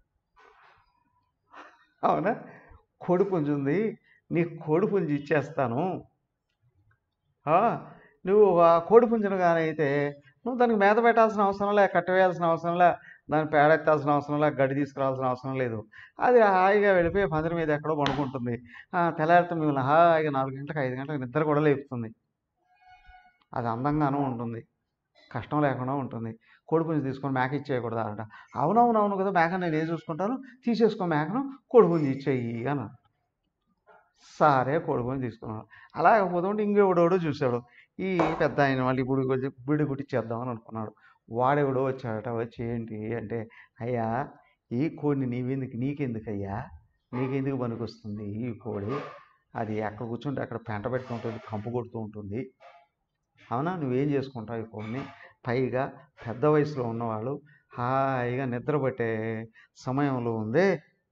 అవునా కోడి పుంజు ఉంది, నీకు కోడి పుంజు ఇచ్చేస్తాను, నువ్వు ఆ కోడి పుంజును కానీ అయితే నువ్వు దానికి మేత పెట్టాల్సిన అవసరం లే, కట్టవేయాల్సిన అవసరం లే, దాన్ని పేడెత్తాల్సిన అవసరం లే, గడ్డి తీసుకురావాల్సిన అవసరం లేదు, అది హాయిగా వెళ్ళిపోయి పందిరి మీద ఎక్కడో పడుకుంటుంది, తెల్లారితే మిమ్మల్ని హాయిగా నాలుగు గంటలకు ఐదు గంటలకు నిద్ర కూడా లేపుతుంది, అది అందంగానూ ఉంటుంది, కష్టం లేకుండా ఉంటుంది, కోడిపుంజు తీసుకొని మేక ఇచ్చేయకూడదు అంట. అవునవునవును కదా, మేక నేను ఏం చూసుకుంటాను, తీసేసుకో మేకను, కోడిపుంజు ఇచ్చేయి అన్నాడు. సరే కోడిపుంజు తీసుకున్నాడు. అలాగే పోతుంటే ఇంకెవడోడు చూశాడు, ఈ పెద్ద ఆయన మళ్ళీ బుడి బుడి కుట్టిచ్చేద్దామని అనుకున్నాడు. వాడెవడో వచ్చాడట. వచ్చి ఏంటి అంటే, అయ్యా ఈ కోడిని నీవెందుకు నీకెందుకు అయ్యా, నీకెందుకు పనికొస్తుంది ఈ కోడి, అది ఎక్కడ కూర్చుంటే అక్కడ పెంట పెట్టుకుంటుంది, కంపు కొడుతూ ఉంటుంది, అవునా నువ్వేం చేసుకుంటావు ఈ కోడిని, పైగా పెద్ద వయసులో ఉన్నవాళ్ళు హాయిగా నిద్రపట్టే సమయంలో ఉంది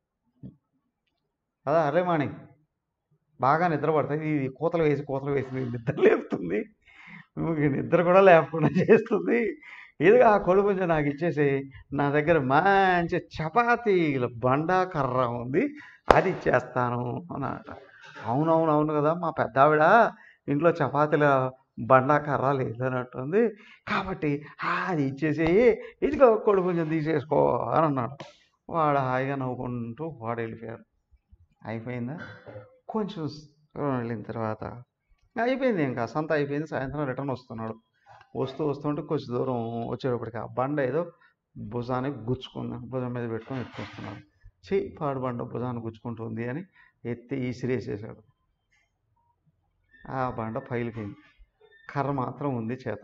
కదా, అరే మాణి బాగా నిద్ర పడుతుంది, ఇది కూతలు వేసి కూతలు వేసి నిద్ర లేపుతుంది, నువ్వు నిద్ర కూడా లేకుండా చేస్తుంది, ఇదిగా ఆ కోడిపుంజు నాకు ఇచ్చేసి నా దగ్గర మంచి చపాతీల బండా కర్ర ఉంది, అది ఇచ్చేస్తాను అన్నమాట. అవునవును అవును కదా, మా పెద్ద ఆవిడ ఇంట్లో చపాతీల బండా కర్ర లేదన్నట్టుంది, కాబట్టి అది ఇచ్చేసేయి, ఇదిగో కోడిపుంజుని తీసేసుకో అని అన్నాడు. వాడు హాయిగా నవ్వుకుంటూ వాడు వెళ్ళిపోయాడు. అయిపోయిందా, కొంచెం వెళ్ళిన తర్వాత అయిపోయింది, ఇంకా సంత అయిపోయింది, సాయంత్రం రిటర్న్ వస్తున్నాడు. వస్తూ వస్తుంటే కొంచెం దూరం వచ్చేటప్పటికి ఆ బండ ఏదో భుజానికి గుచ్చుకుంది, భుజం మీద పెట్టుకొని ఎత్తుకొస్తున్నాడు. చీ పాడు బండ భుజాన్ని గుచ్చుకుంటుంది అని ఎత్తి ఈసిరేసేసాడు. ఆ బండ పైలిపోయింది, కర్ర మాత్రం ఉంది చేత.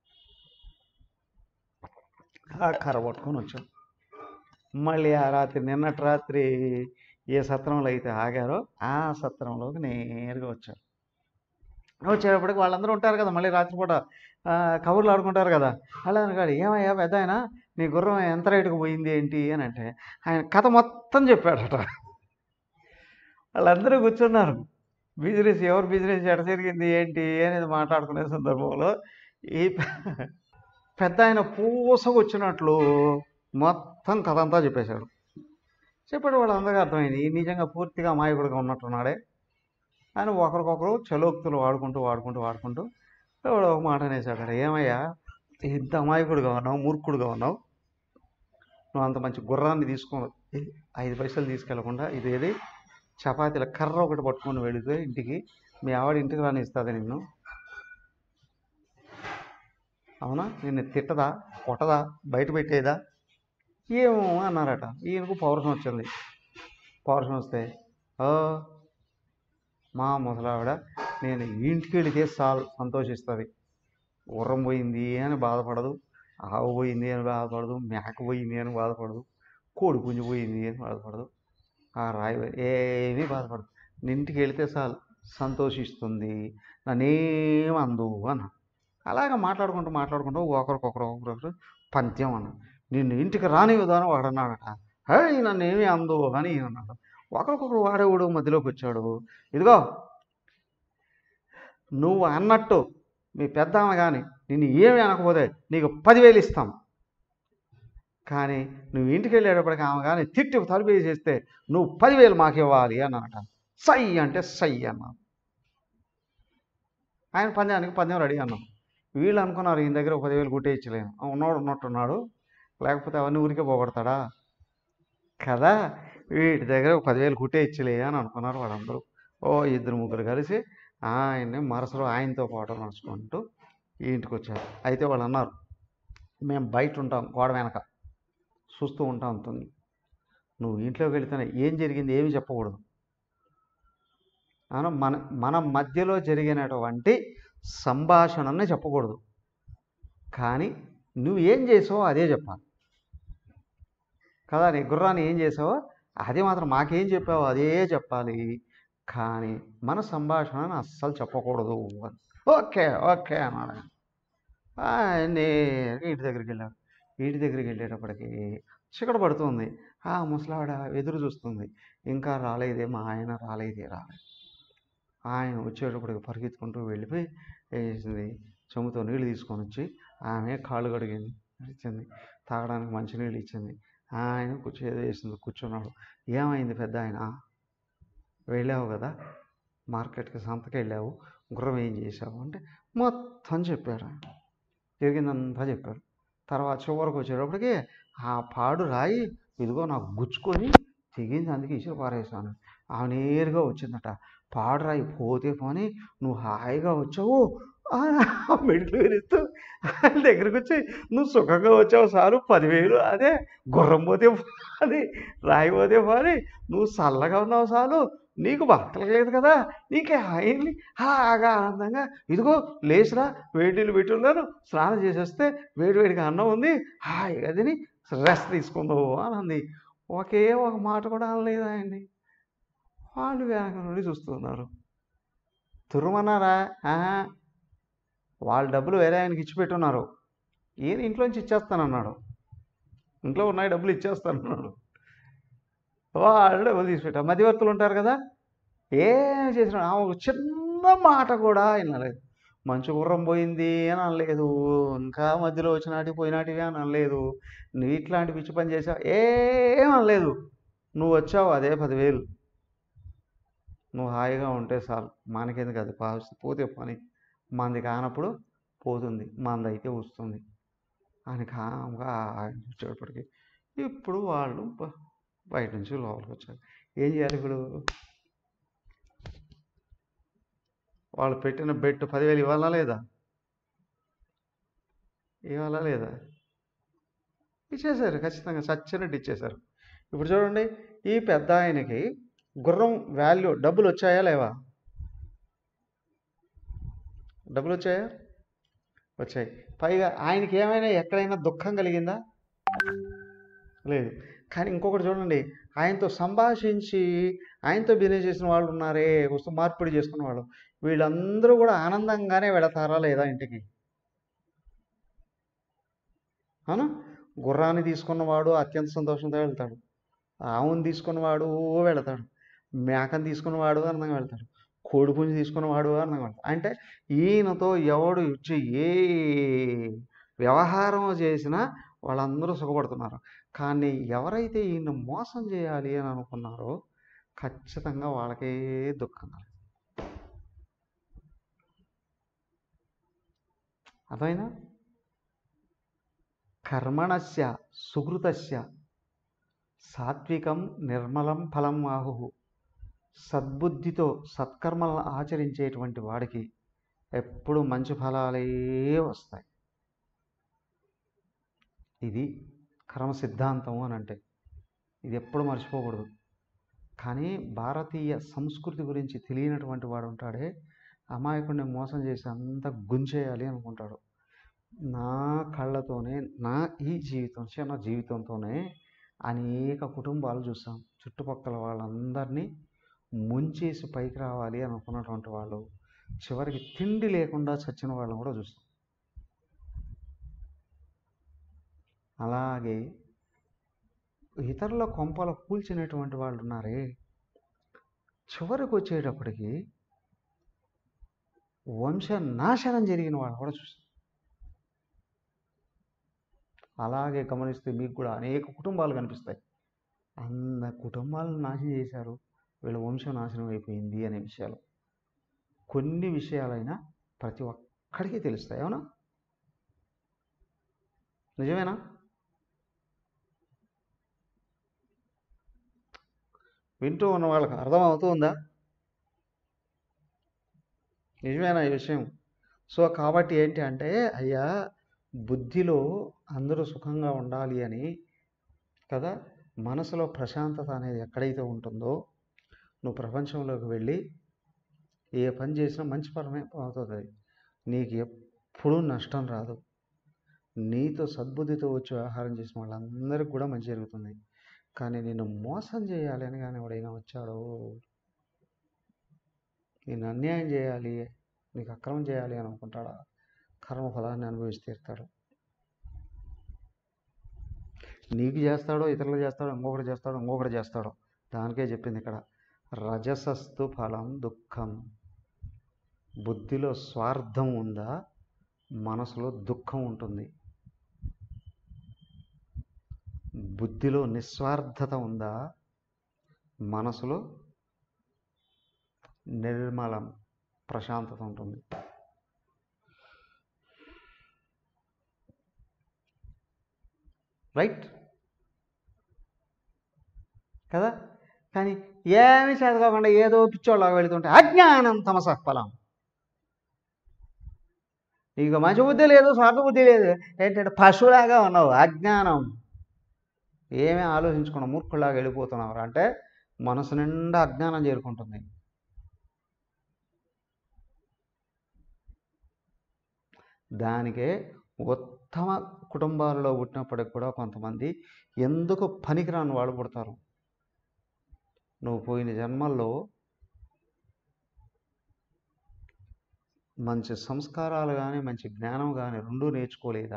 ఆ కర్ర పట్టుకొని వచ్చాడు. మళ్ళీ ఆ రాత్రి నిన్నటి రాత్రి ఏ సత్రంలో అయితే ఆగారో ఆ సత్రంలోకి నేరుగా వచ్చాడు. వచ్చేటప్పటికి వాళ్ళందరూ ఉంటారు కదా, మళ్ళీ రాత్రిపూట కబుర్లు ఆడుకుంటారు కదా, అలా అనగాడు, ఏమయ్యా పెద్ద ఆయన నీ గుర్రం ఎంత రేటుకు పోయింది ఏంటి అని అంటే ఆయన కథ మొత్తం చెప్పాడట. వాళ్ళందరూ కూర్చున్నారు, బిజినెస్ ఎవరు బిజినెస్ ఎట జరిగింది ఏంటి అనేది మాట్లాడుకునే సందర్భంలో ఈ పెద్ద ఆయన పూసకు వచ్చినట్లు మొత్తం కథ అంతా చెప్పేశాడు. చెప్పాడు, వాళ్ళందరికీ అర్థమైంది నిజంగా పూర్తిగా అమాయకుడిగా ఉన్నట్టున్నాడే అని ఒకరికొకరు చలోక్తులు వాడుకుంటూ వాడుకుంటూ వాడుకుంటూ ఎవడో ఒక మాట అనేసాడు, ఏమయ్యా ఇంత అమాయకుడిగా ఉన్నావు, మూర్ఖుడిగా ఉన్నావు, నువ్వు అంత మంచి గుర్రాన్ని తీసుకొని ఐదు పైసలు తీసుకెళ్లకుండా ఇదేది చపాతీల కర్ర ఒకటి పట్టుకొని వెళితే ఇంటికి మీ ఆవిడ ఇంటికి రాని ఇస్తుంది నిన్ను, అవునా నిన్ను తిట్టదా కొట్టదా బయట పెట్టేదా ఏమో అన్నారట. ఈయనకు పౌరుషం వచ్చింది. పౌరుషం వస్తే మా ముసలావిడ నేను ఇంటికి వెళితే చాలు సంతోషిస్తుంది, గుర్రం పోయింది అని బాధపడదు, ఆవు పోయింది అని బాధపడదు, మేక పోయింది అని బాధపడదు, కోడి పుంజు పోయింది అని బాధపడదు, ఆ రాయి ఏమీ బాధపడదు, ఇంటికి వెళితే చాలు సంతోషిస్తుంది, నన్నేం అందు అన్న. అలాగ మాట్లాడుకుంటూ మాట్లాడుకుంటూ ఒకరికొకరు ఒకరొకరు పంత్యం అన్న. నిన్ను ఇంటికి రానివ్వదు అని వాడు అన్నాడట. హే నన్ను ఏమీ అందు అని ఈయన అన్నాడు. ఒకరికొకరు వాడేవాడు మధ్యలోకి వచ్చాడు. ఇదిగో నువ్వు అన్నట్టు మీ పెద్దామ కానీ నిన్ను ఏమి అనకపోతే నీకు పదివేలు ఇస్తాం, కానీ నువ్వు ఇంటికి వెళ్ళేటప్పటికి ఆమె కానీ తిట్టి తలుపు వేసేస్తే నువ్వు పదివేలు మాకు ఇవ్వాలి అన్నట. సై అంటే సై అన్నాను. ఆయన పందెానికి పందెం రెడీ అన్నాం. వీళ్ళు అనుకున్నారు ఈయన దగ్గర ఒక పదివేలు గుట్టేయచ్చలేను, ఉన్నోడు ఉన్నట్టున్నాడు, లేకపోతే అవన్నీ ఊరికే పోగొడతాడా కదా, వీటి దగ్గర ఒక పదివేలు గుట్టేయచ్చలే అని అనుకున్నారు వాళ్ళందరూ. ఓ ఇద్దరు ముగ్గురు కలిసి ఆయన్ని మరసలు ఆయనతో పాటు నడుచుకుంటూ ఈ ఇంటికి వచ్చారు. అయితే వాళ్ళు అన్నారు, మేము బయట ఉంటాం, గోడ వెనక చూస్తూ ఉంటాం ఉంటుంది, నువ్వు ఇంట్లోకి వెళితేనే ఏం జరిగింది ఏమి చెప్పకూడదు, మనం మన మన మధ్యలో జరిగినటువంటి సంభాషణనే చెప్పకూడదు, కానీ నువ్వు ఏం చేసావో అదే చెప్పాలి కదా, నీ గుర్రాన్ని ఏం చేసావో అది మాత్రం మాకేం చెప్పావో అదే చెప్పాలి, కానీ మన సంభాషణను అస్సలు చెప్పకూడదు. ఓకే ఓకే అన్నాడు. ఆయన్ని ఇంటి దగ్గరికి వెళ్ళాడు. ఇంటి దగ్గరికి వెళ్ళేటప్పటికి చికట పడుతుంది. ఆ ముసలావిడ ఎదురు చూస్తుంది, ఇంకా రాలేదే మా ఆయన రాలేదే రాలేదు. ఆయన వచ్చేటప్పటికి పరిగెత్తుకుంటూ వెళ్ళిపోయి వేసింది, చెంబుతో నీళ్ళు తీసుకొని వచ్చి ఆమె కాళ్ళు కడిగింది, ఇచ్చింది, తాగడానికి మంచినీళ్ళు ఇచ్చింది. ఆయన కూర్చో వేసింది, కూర్చున్నాడు. ఏమైంది పెద్ద ఆయన, వెళ్ళావు కదా మార్కెట్కి, సంతకి వెళ్ళావు, గుర్రం ఏం చేసావు అంటే మొత్తం చెప్పారు. ఆయన జరిగిందంతా చెప్పారు. తర్వాత చివరికి వచ్చేటప్పటికి ఆ పాడు రాయి ఇదిగో నాకు గుచ్చుకొని తెగింది, అందుకే ఇసురు పారేసాను. ఆమె నేరుగా వచ్చిందట. పాడు రాయి పోతే పోని నువ్వు హాయిగా వచ్చావు, మెట్లు విరుస్తూ ఆయన దగ్గరికి వచ్చి నువ్వు సుఖంగా వచ్చావు చాలు, పదివేలు అదే, గుర్రం పోతే పోని రాయి పోతే పోని నువ్వు చల్లగా ఉన్నావు చాలు, నీకు బతకలేదు కదా, నీకే హాయిని హాగా ఆనందంగా ఇదిగో లేచిరా వేడి నీళ్ళు పెట్టున్నాను, స్నానం చేసేస్తే వేడి వేడిగా అన్నం ఉంది, హాయిగా తిని రెస్ట్ తీసుకుందావు అని అంది. ఒకే ఒక మాట కూడా అనలేదు ఆయన్ని. వాళ్ళు వెనక నుండి చూస్తున్నారు. తురుమన్నారా, వాళ్ళ డబ్బులు వేరే ఆయనకి ఇచ్చిపెట్టున్నారు, ఈయన ఇంట్లోంచి ఇచ్చేస్తానన్నాడు, ఇంట్లో ఉన్నాయి డబ్బులు ఇచ్చేస్తానన్నాడు. వాళ్ళు డబ్బులు తీసిపెట్టారు. మధ్యవర్తులు ఉంటారు కదా, ఏం చేసిన ఒక చిన్న మాట కూడా వినలేదు. మంచి గుర్రం పోయింది అని అనలేదు, ఇంకా మధ్యలో వచ్చినాటివి పోయినాటివి అని అనలేదు, నువ్వు ఇట్లాంటి పిచ్చి పని చేసావు ఏం అనలేదు. నువ్వు వచ్చావు అదే పదివేలు, నువ్వు హాయిగా ఉంటే చాలు, మనకేందుకు అది పాసి పోతే పని, మంది కానప్పుడు పోతుంది, మంది అయితే వస్తుంది అని కామ్గా వచ్చేటప్పటికి ఇప్పుడు వాళ్ళు బయట నుంచి లోపలికి వచ్చారు. ఏం చేయాలి ఇప్పుడు, వాళ్ళు పెట్టిన బెట్ పదివేలు ఇవ్వాలా లేదా, ఇవ్వాలా లేదా, ఇచ్చేశారు, ఖచ్చితంగా చచ్చినట్టు ఇచ్చేశారు. ఇప్పుడు చూడండి, ఈ పెద్ద ఆయనకి గుర్రం వాల్యూ డబ్బులు వచ్చాయా లేవా, డబ్బులు వచ్చాయా, వచ్చాయి. పైగా ఆయనకి ఏమైనా ఎక్కడైనా దుఃఖం కలిగిందా, లేదు. కానీ ఇంకొకటి చూడండి, ఆయనతో సంభాషించి ఆయనతో బిజినెస్ చేసిన వాళ్ళు ఉన్నారే, వస్తు మార్పిడి చేసుకున్న వాళ్ళు, వీళ్ళందరూ కూడా ఆనందంగానే వెళతారా లేదా ఇంటికి, అవునా? గుర్రాన్ని తీసుకున్నవాడు అత్యంత సంతోషంతో వెళ్తాడు, ఆవును తీసుకున్నవాడు వెళతాడు, మేకను తీసుకున్నవాడు ఆనందంగా వెళ్తాడు, కోడిపుంజి తీసుకున్నవాడు ఆనందంగా వెళ్తాడు. అంటే ఈయనతో ఎవడు ఇచ్చి ఏ వ్యవహారం చేసినా వాళ్ళందరూ సుఖపడుతున్నారు. కానీ ఎవరైతే ఈయన మోసం చేయాలి అని అనుకున్నారో ఖచ్చితంగా వాళ్ళకే దుఃఖం కలదు. అదైనా కర్మణస్య సుకృతస్య సాత్వికం నిర్మలం ఫలం ఆహు. సద్బుద్ధితో సత్కర్మలను ఆచరించేటువంటి వాడికి ఎప్పుడు మంచి ఫలాలే వస్తాయి. ఇది కర్మ సిద్ధాంతం అని అంటే ఇది ఎప్పుడు మర్చిపోకూడదు. కానీ భారతీయ సంస్కృతి గురించి తెలియనటువంటి వాడు ఉంటాడే, అమాయకుడిని మోసం చేసి అంత గుంచేయాలి అనుకుంటాడు. నా కళ్ళతోనే, నా ఈ జీవితం చిన్న జీవితంతోనే అనేక కుటుంబాలు చూసాం. చుట్టుపక్కల వాళ్ళందరినీ ముంచేసి పైకి రావాలి అనుకున్నటువంటి వాళ్ళు చివరికి తిండి లేకుండా చచ్చిన వాళ్ళని కూడా చూస్తాం. అలాగే ఇతరుల కొంపల కూల్చినటువంటి వాళ్ళు ఉన్నారే, చివరికి వచ్చేటప్పటికి వంశ నాశనం జరిగిన వాళ్ళు కూడా చూస్తాం. అలాగే గమనిస్తే మీకు కూడా అనేక కుటుంబాలు కనిపిస్తాయి. అన్న కుటుంబాలను నాశనం చేశారు, వీళ్ళ వంశం నాశనం అయిపోయింది అనే విషయాలు కొన్ని విషయాలైనా ప్రతి ఒక్కడికి తెలుస్తాయి. అవునా? నిజమేనా? వింటూ ఉన్న వాళ్ళకి అర్థం అవుతుందా? నిజమేనా ఈ విషయం? సో కాబట్టి ఏంటి అంటే, అయ్యా బుద్ధిలో అందరూ సుఖంగా ఉండాలి అని కదా, మనసులో ప్రశాంతత అనేది ఎక్కడైతే ఉంటుందో నువ్వు ప్రపంచంలోకి వెళ్ళి ఏ పని చేసినా మంచి పరమే అవుతుంది. నీకు ఎప్పుడూ నష్టం రాదు. నీతో సద్బుద్ధితో వచ్చి వ్యవహారం చేసిన వాళ్ళందరికీ కూడా మంచి జరుగుతుంది. కానీ నిన్ను మోసం చేయాలి అని కానీ ఎవడైనా వచ్చాడో, నేను అన్యాయం చేయాలి, నీకు అక్రమం చేయాలి అని అనుకుంటాడా, కర్మ ఫలాన్ని అనుభవిస్తే తీరుతాడు. నీకు చేస్తాడో, ఇతరులు చేస్తాడో, ఇంకొకటి చేస్తాడో, ఇంకొకటి చేస్తాడో. దానికే చెప్పింది ఇక్కడ, రజసస్తు ఫలం దుఃఖం. బుద్ధిలో స్వార్థం ఉందా, మనసులో దుఃఖం ఉంటుంది. బుద్ధిలో నిస్వార్థత ఉందా, మనసులో నిర్మలం ప్రశాంతత ఉంటుంది. రైట్ కదా? కానీ ఏమీ చదవకుండా ఏదో పిచ్చోళ్ళగా వెళుతుంటే అజ్ఞానం తమసః ఫలం. నీకు మంచి బుద్ధి లేదు, స్వార్థ బుద్ధి లేదు, ఏంటంటే పశువులాగా ఉన్నావు. అజ్ఞానం. ఏమీ ఆలోచించుకున్నావు, మూర్ఖులాగా వెళ్ళిపోతున్నావు అంటే మనసు నిండా అజ్ఞానం చేరుకుంటుంది. దానికే ఉత్తమ కుటుంబాలలో పుట్టినప్పటికి కూడా కొంతమంది ఎందుకు పనికిరాని వాళ్ళు పుడతారు. నువ్వు పోయిన జన్మల్లో మంచి సంస్కారాలు కానీ మంచి జ్ఞానం కానీ రెండూ నేర్చుకోలేదా?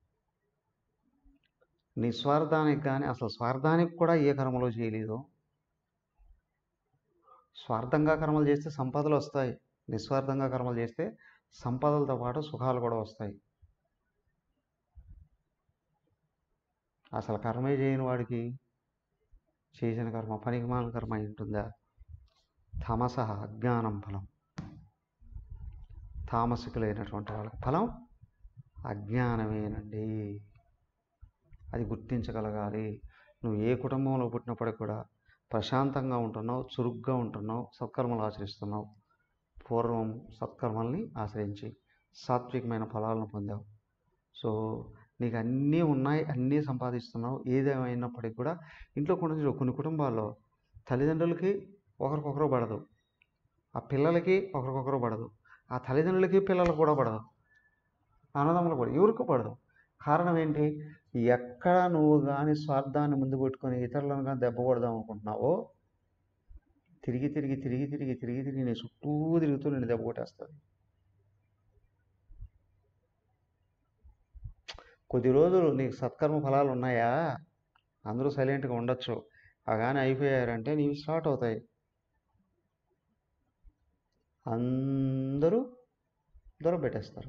నీ స్వార్థానికి కానీ అసలు స్వార్థానికి కూడా ఏ కర్మలో చేయలేదు. స్వార్థంగా కర్మలు చేస్తే సంపదలు వస్తాయి, నిస్వార్థంగా కర్మలు చేస్తే సంపదలతో పాటు సుఖాలు కూడా వస్తాయి. అసలు కర్మే చేయని వాడికి చేసిన కర్మ పనికిమాలిన కర్మ అయి ఉంటుందా? తమసః అజ్ఞానం ఫలం. తామసికులైనటువంటి వాళ్ళకి ఫలం అజ్ఞానమేనండి. అది గుర్తించగలగాలి. నువ్వు ఏ కుటుంబంలో పుట్టినప్పటికి కూడా ప్రశాంతంగా ఉంటున్నావు, చురుగ్గా ఉంటున్నావు, సత్కర్మలు ఆచరిస్తున్నావు. పూర్వం సత్కర్మల్ని ఆచరించి సాత్వికమైన ఫలాలను పొందావు. సో నీకు అన్నీ ఉన్నాయి, అన్నీ సంపాదిస్తున్నావు. ఏదేమైనప్పటికీ కూడా ఇంట్లో కొన్ని కొన్ని కుటుంబాల్లో తల్లిదండ్రులకి ఒకరికొకరు పడదు, ఆ పిల్లలకి ఒకరికొకరు పడదు, ఆ తల్లిదండ్రులకి పిల్లలకు కూడా పడదు, అన్నదమ్ములు కూడా ఎవరికి పడదు. కారణం ఏంటి? ఎక్కడ నువ్వు కానీ స్వార్థాన్ని ముందు పెట్టుకొని ఇతరులను కానీ దెబ్బ కొడదాం అనుకుంటున్నావో తిరిగి తిరిగి తిరిగి తిరిగి తిరిగి తిరిగి నీ చుట్టూ తిరుగుతూ నేను దెబ్బ కొట్టేస్తుంది. కొద్ది రోజులు నీకు సత్కర్మ ఫలాలు ఉన్నాయా, అందరూ సైలెంట్గా ఉండొచ్చు. అవి కానీ అయిపోయారంటే నీవి స్టార్ట్ అవుతాయి. అందరూ దూరం పెట్టేస్తారు,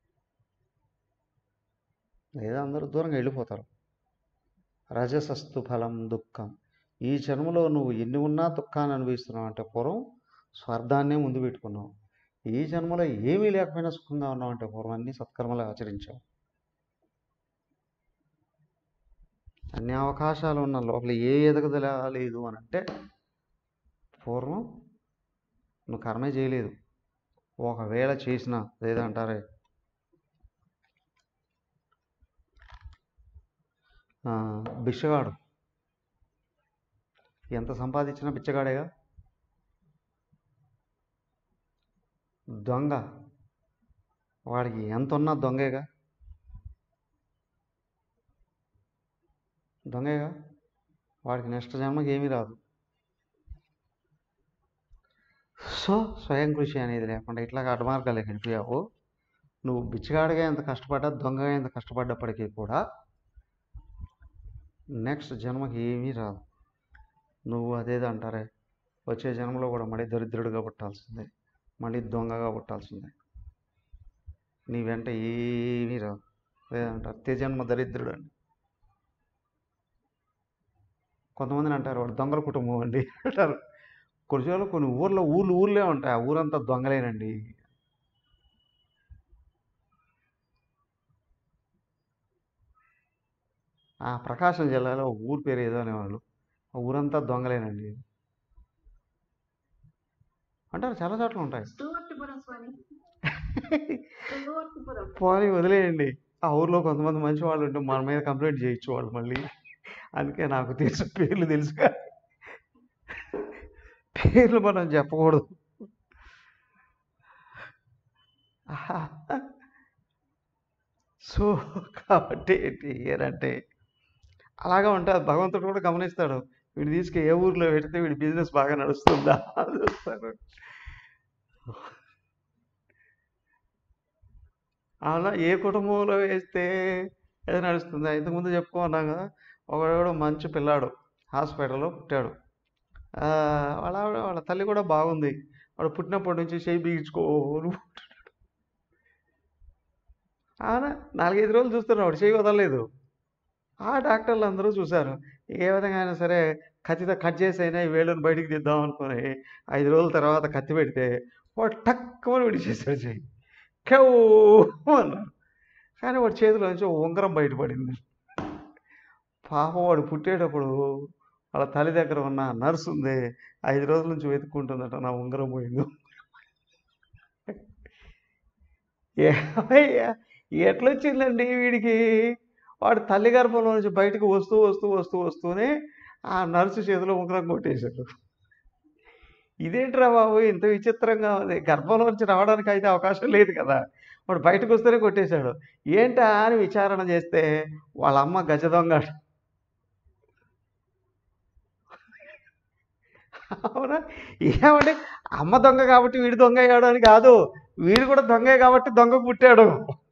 లేదా అందరూ దూరంగా వెళ్ళిపోతారు. రజసస్తు ఫలం దుఃఖం. ఈ జన్మలో నువ్వు ఎన్ని ఉన్నా దుఃఖాన్ని అనుభవిస్తున్నావు అంటే పూర్వం స్వార్థాన్నే ముందు పెట్టుకున్నావు. ఈ జన్మలో ఏమీ లేకపోయినా సుఖంగా ఉన్నావు అంటే పూర్వం అన్ని సత్కర్మలు ఆచరించావు. అన్ని అవకాశాలు ఉన్న లోపల ఏ ఎదగదల లేదు అని అంటే పూర్వం నువ్వు కర్మే చేయలేదు. ఒకవేళ చేసిన లేదంటారే బిచ్చగాడు ఎంత సంపాదించినా బిచ్చగాడేగా. దొంగ వాడికి ఎంత ఉన్నా దొంగేగా, దొంగేగా. వాడికి నెక్స్ట్ జన్మకి ఏమీ రాదు. సో స్వయం కృషి అనేది లేకుండా ఇట్లాగా అడ్డమార్గాలకి వెళ్ళిపోయావు. నువ్వు బిచ్చగాడిగా ఎంత కష్టపడ్డా, దొంగగా ఎంత కష్టపడ్డప్పటికీ కూడా నెక్స్ట్ జన్మకి ఏమీ రాదు. నువ్వు అదేదో అంటారే వచ్చే జన్మలో కూడా మళ్ళీ దరిద్రుడిగా పుట్టాల్సిందే, మళ్ళీ దొంగగా పుట్టాల్సిందే. నీ వెంట ఏమీ రాదు. లేదంటారు త్యజన్మ దరిద్రుడు అండి. కొంతమందిని అంటారు వాడు దొంగల కుటుంబం అండి అంటారు. కొన్ని చోట్ల కొన్ని ఊర్లో ఊర్లు ఊర్లే ఉంటాయి, ఆ ఊరంతా దొంగలేనండి. ఆ ప్రకాశం జిల్లాలో ఒక ఊరు పేరు ఏదో అనేవాళ్ళు, ఆ ఊరంతా దొంగలేనండి అంటారు. చాలా చోట్ల ఉంటాయి. స్టూవర్ట్పురం స్వామి, స్టూవర్ట్పురం. పోనీ వదిలేయండి. ఆ ఊర్లో కొంతమంది మంచి వాళ్ళు ఉంటే మన మీద కంప్లైంట్ చేయొచ్చు వాళ్ళు మళ్ళీ. అందుకే నాకు తెలుసు, పేర్లు తెలుసుగా, పేర్లు మనం చెప్పకూడదు. సో కాబట్టి ఏంటి అంటే అలాగా ఉంటుంది. భగవంతుడు కూడా గమనిస్తాడు, వీడు తీసుకు ఏ ఊర్లో పెడితే వీడి బిజినెస్ బాగా నడుస్తుందా అని చూస్తాడు. అలా ఏ కుటుంబంలో వేస్తే ఏదో నడుస్తుందా. ఇంతకుముందు చెప్పుకున్నాం కదా, ఒకడు మంచి పిల్లాడు హాస్పిటల్లో పుట్టాడు. ఆ, వాళ్ళ ఆవిడ వాళ్ళ తల్లి కూడా బాగుంది. వాడు పుట్టినప్పటి నుంచి చేయి బిగించుకోను ఆయన నాలుగైదు రోజులు చూస్తున్నాడు, వాడు చేయి వదలలేదు. ఆ డాక్టర్లు అందరూ చూశారు, ఏ విధంగా అయినా సరే కత్తితో కట్ చేసి అయినా ఈ వేళ్ళను బయటికి తీద్దాం అనుకుని ఐదు రోజుల తర్వాత కత్తి పెడితే వాడు టక్కుమని విడిచేశాడు చెయ్యి. కెవ్ అన్నారు. కానీ వాడి చేతిలోంచి ఓ ఉంగరం బయటపడింది. పాపం వాడు పుట్టేటప్పుడు వాళ్ళ తల్లి దగ్గర ఉన్న నర్సు ఉంది, ఐదు రోజుల నుంచి వెతుక్కుంటుందట, నా ఉంగరం పోయింది. ఏమయ్యా ఎట్లొచ్చిందండి వీడికి? వాడు తల్లి గర్భంలో నుంచి బయటకు వస్తూ వస్తూ వస్తూ వస్తూనే ఆ నర్సు చేతిలో ఉంగరం కొట్టేశాడు. ఇదేంట్రా బాబు ఇంత విచిత్రంగా ఉంది, గర్భంలో నుంచి రావడానికి అయితే అవకాశం లేదు కదా, వాడు బయటకు వస్తేనే కొట్టేశాడు. ఏంటా అని విచారణ చేస్తే వాళ్ళ అమ్మ గజ దొంగ. అవునా? ఏమంటే అమ్మ దొంగ కాబట్టి వీడు దొంగ అయ్యాడు అని కాదు, వీడు కూడా దొంగే కాబట్టి దొంగ పుట్టాడు.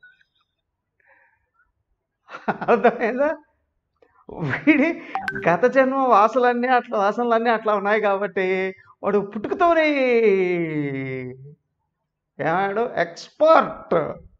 అర్థమైందా? వీడి గత జన్మ వాసనలన్నీ అట్లా వాసనలన్నీ అట్లా ఉన్నాయి కాబట్టి వాడు పుట్టుకతోనే ఏమాడు ఎక్స్పర్ట్.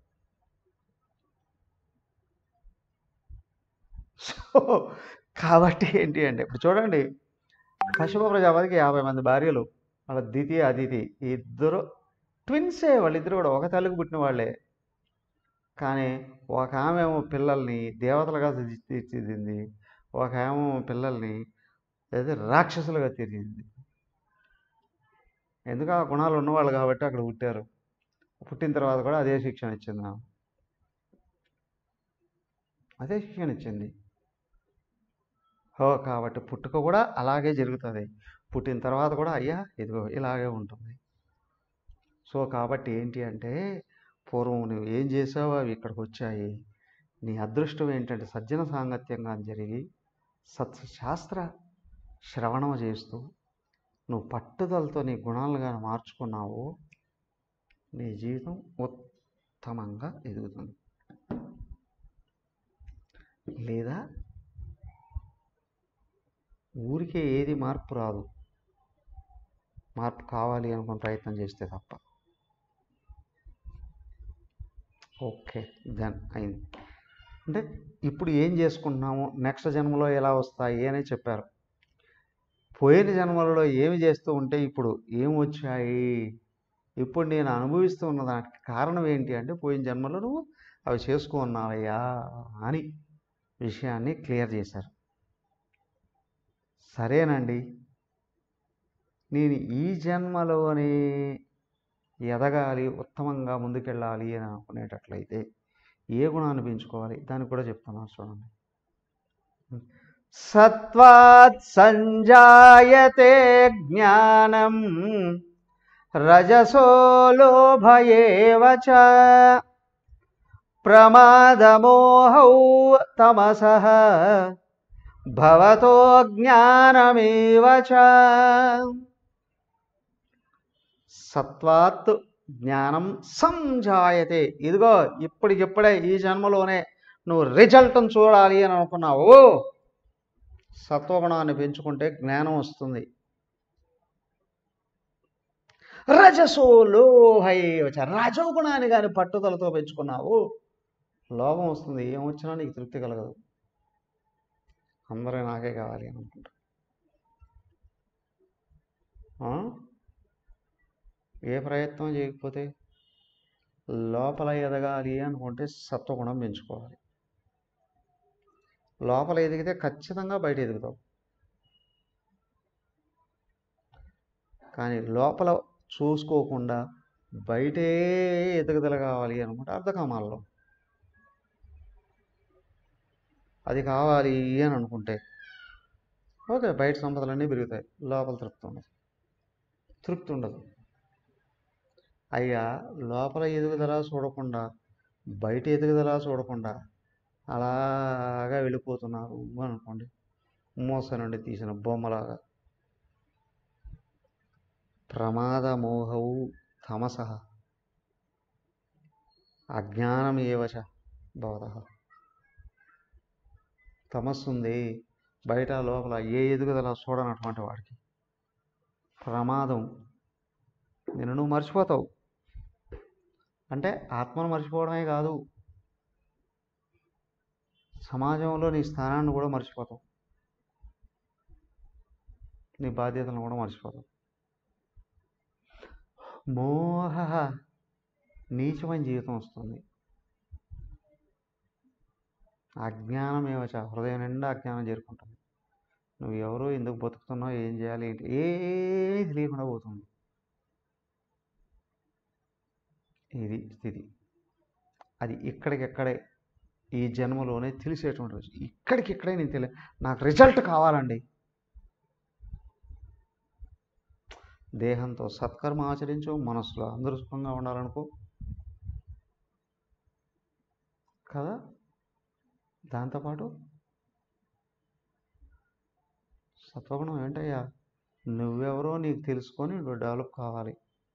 సో కాబట్టి ఏంటి అంటే ఇప్పుడు చూడండి, కశ్యప ప్రజాపతికి యాభై మంది భార్యలు, వాళ్ళ దితి అదితి ఇద్దరు ట్విన్సే, వాళ్ళిద్దరు కూడా ఒక తల్లికి పుట్టిన వాళ్ళే. కానీ ఒక ఆమె ఏమో పిల్లల్ని దేవతలుగా తీర్చిదిద్దింది, ఒక ఏమో పిల్లల్ని ఏదో రాక్షసులుగా తీర్చిదిద్దింది. ఎందుకు? ఆ గుణాలు ఉన్నవాళ్ళు కాబట్టి అక్కడ పుట్టారు. పుట్టిన తర్వాత కూడా అదే శిక్షణ ఇచ్చింది ఆమె, అదే శిక్షణ ఇచ్చింది. ఓ కాబట్టి పుట్టుక కూడా అలాగే జరుగుతుంది, పుట్టిన తర్వాత కూడా అయ్యా ఇదిగో ఇలాగే ఉంటుంది. సో కాబట్టి ఏంటి అంటే పూర్వం నువ్వు ఏం చేసావో అవి ఇక్కడికి వచ్చాయి. నీ అదృష్టం ఏంటంటే సజ్జన సాంగత్యంగా జరిగి సత్శాస్త్ర శ్రవణం చేస్తూ నువ్వు పట్టుదలతో నీ గుణాలను కానీ మార్చుకున్నావు, నీ జీవితం ఉత్తమంగా ఎదుగుతుంది. లేదా ఊరికే ఏది మార్పు రాదు, మార్పు కావాలి అనుకుని ప్రయత్నం చేస్తే తప్ప. ఓకే దెన్ అయింది. అంటే ఇప్పుడు ఏం చేసుకుంటున్నాము, నెక్స్ట్ జన్మలో ఎలా వస్తాయి అని చెప్పారు. పోయిన జన్మలలో ఏమి చేస్తూ ఉంటే ఇప్పుడు ఏం వచ్చాయి, ఇప్పుడు నేను అనుభవిస్తూ ఉన్న దానికి కారణం ఏంటి అంటే పోయిన జన్మలో నువ్వు అవి చేసుకున్నావయ్యా అని విషయాన్ని క్లియర్ చేశారు. సరేనండి, నేను ఈ జన్మలోనే ఎదగాలి, ఉత్తమంగా ముందుకెళ్ళాలి అని అనుకునేటట్లయితే ఏ గుణాన్ని పెంచుకోవాలి దానికి కూడా చెప్తున్నాను చూడండి. సత్వాత్ సంజాయతే జ్ఞానం రజసో లోభ ఏవ చ ప్రమాదమోహౌ తమసః భవతో జ్ఞానమేవ చ. సత్వాత్ జ్ఞానం సంజాయతే, ఇదిగో ఇప్పటికిప్పుడే ఈ జన్మలోనే నువ్వు రిజల్ట్ను చూడాలి అని అనుకున్నావు, సత్వగుణాన్ని పెంచుకుంటే జ్ఞానం వస్తుంది. రజసో లోహై వచ్చ, రజోగుణాన్ని కానీ పట్టుదలతో పెంచుకున్నావు, లోభం వస్తుంది, ఏమొచ్చినా నీకు తృప్తి కలగదు, అందరూ నాకే కావాలి అని అనుకుంటా. ఆ? ఏ ప్రయత్నం చేయకపోతే లోపల ఎదగాలి అనుకుంటే సత్వగుణం పెంచుకోవాలి. లోపల ఎదిగితే ఖచ్చితంగా బయట ఎదుగుతావు. కానీ లోపల చూసుకోకుండా బయటే ఎదుగుదల కావాలి అనుకుంటే అర్ధకామాల్లో అది కావాలి అని అనుకుంటే ఓకే, బయట సంపదలన్నీ పెరుగుతాయి, లోపల తృప్తి ఉండదు. తృప్తి ఉండదు. అయ్యా లోపల ఎదుగుదల చూడకుండా బయట ఎదుగుదల చూడకుండా అలాగా వెళ్ళిపోతున్నారు అనుకోండి, మోస నుండి తీసిన బొమ్మలాగా. ప్రమాద మోహవు తమస అజ్ఞానం ఏవచ భవతః. తమస్సు ఉంది, బయట లోపల ఏ ఎదుగుదల చూడనటువంటి వాడికి ప్రమాదం. నేను నువ్వు మర్చిపోతావు. అంటే ఆత్మను మర్చిపోవడమే కాదు, సమాజంలో నీ స్థానాన్ని కూడా మర్చిపోతావు, నీ బాధ్యతలను కూడా మర్చిపోతావు. మోహ నీచమైన జీవితం వస్తుంది. అజ్ఞానం ఏవచ హృదయం నిండా అజ్ఞానం చేరుకుంటుంది. నువ్వు ఎవరు, ఎందుకు బతుకుతున్నావు, ఏం చేయాలి, ఏంటి ఏమీ తెలియకుండా పోతుంది. ఇది స్థితి. అది ఇక్కడికిక్కడే ఈ జన్మలోనే తెలిసేటువంటి రోజు. ఇక్కడికిక్కడే నేను తెలియ నాకు రిజల్ట్ కావాలండి. దేహంతో సత్కర్మ ఆచరించు, మనసులో అందరూ సుఖంగా ఉండాలనుకో కదా. దాంతోపాటు సత్వగుణం ఏంటయ్యా, నువ్వెవరో నీకు తెలుసుకొని నువ్వు డెవలప్ కావాలి.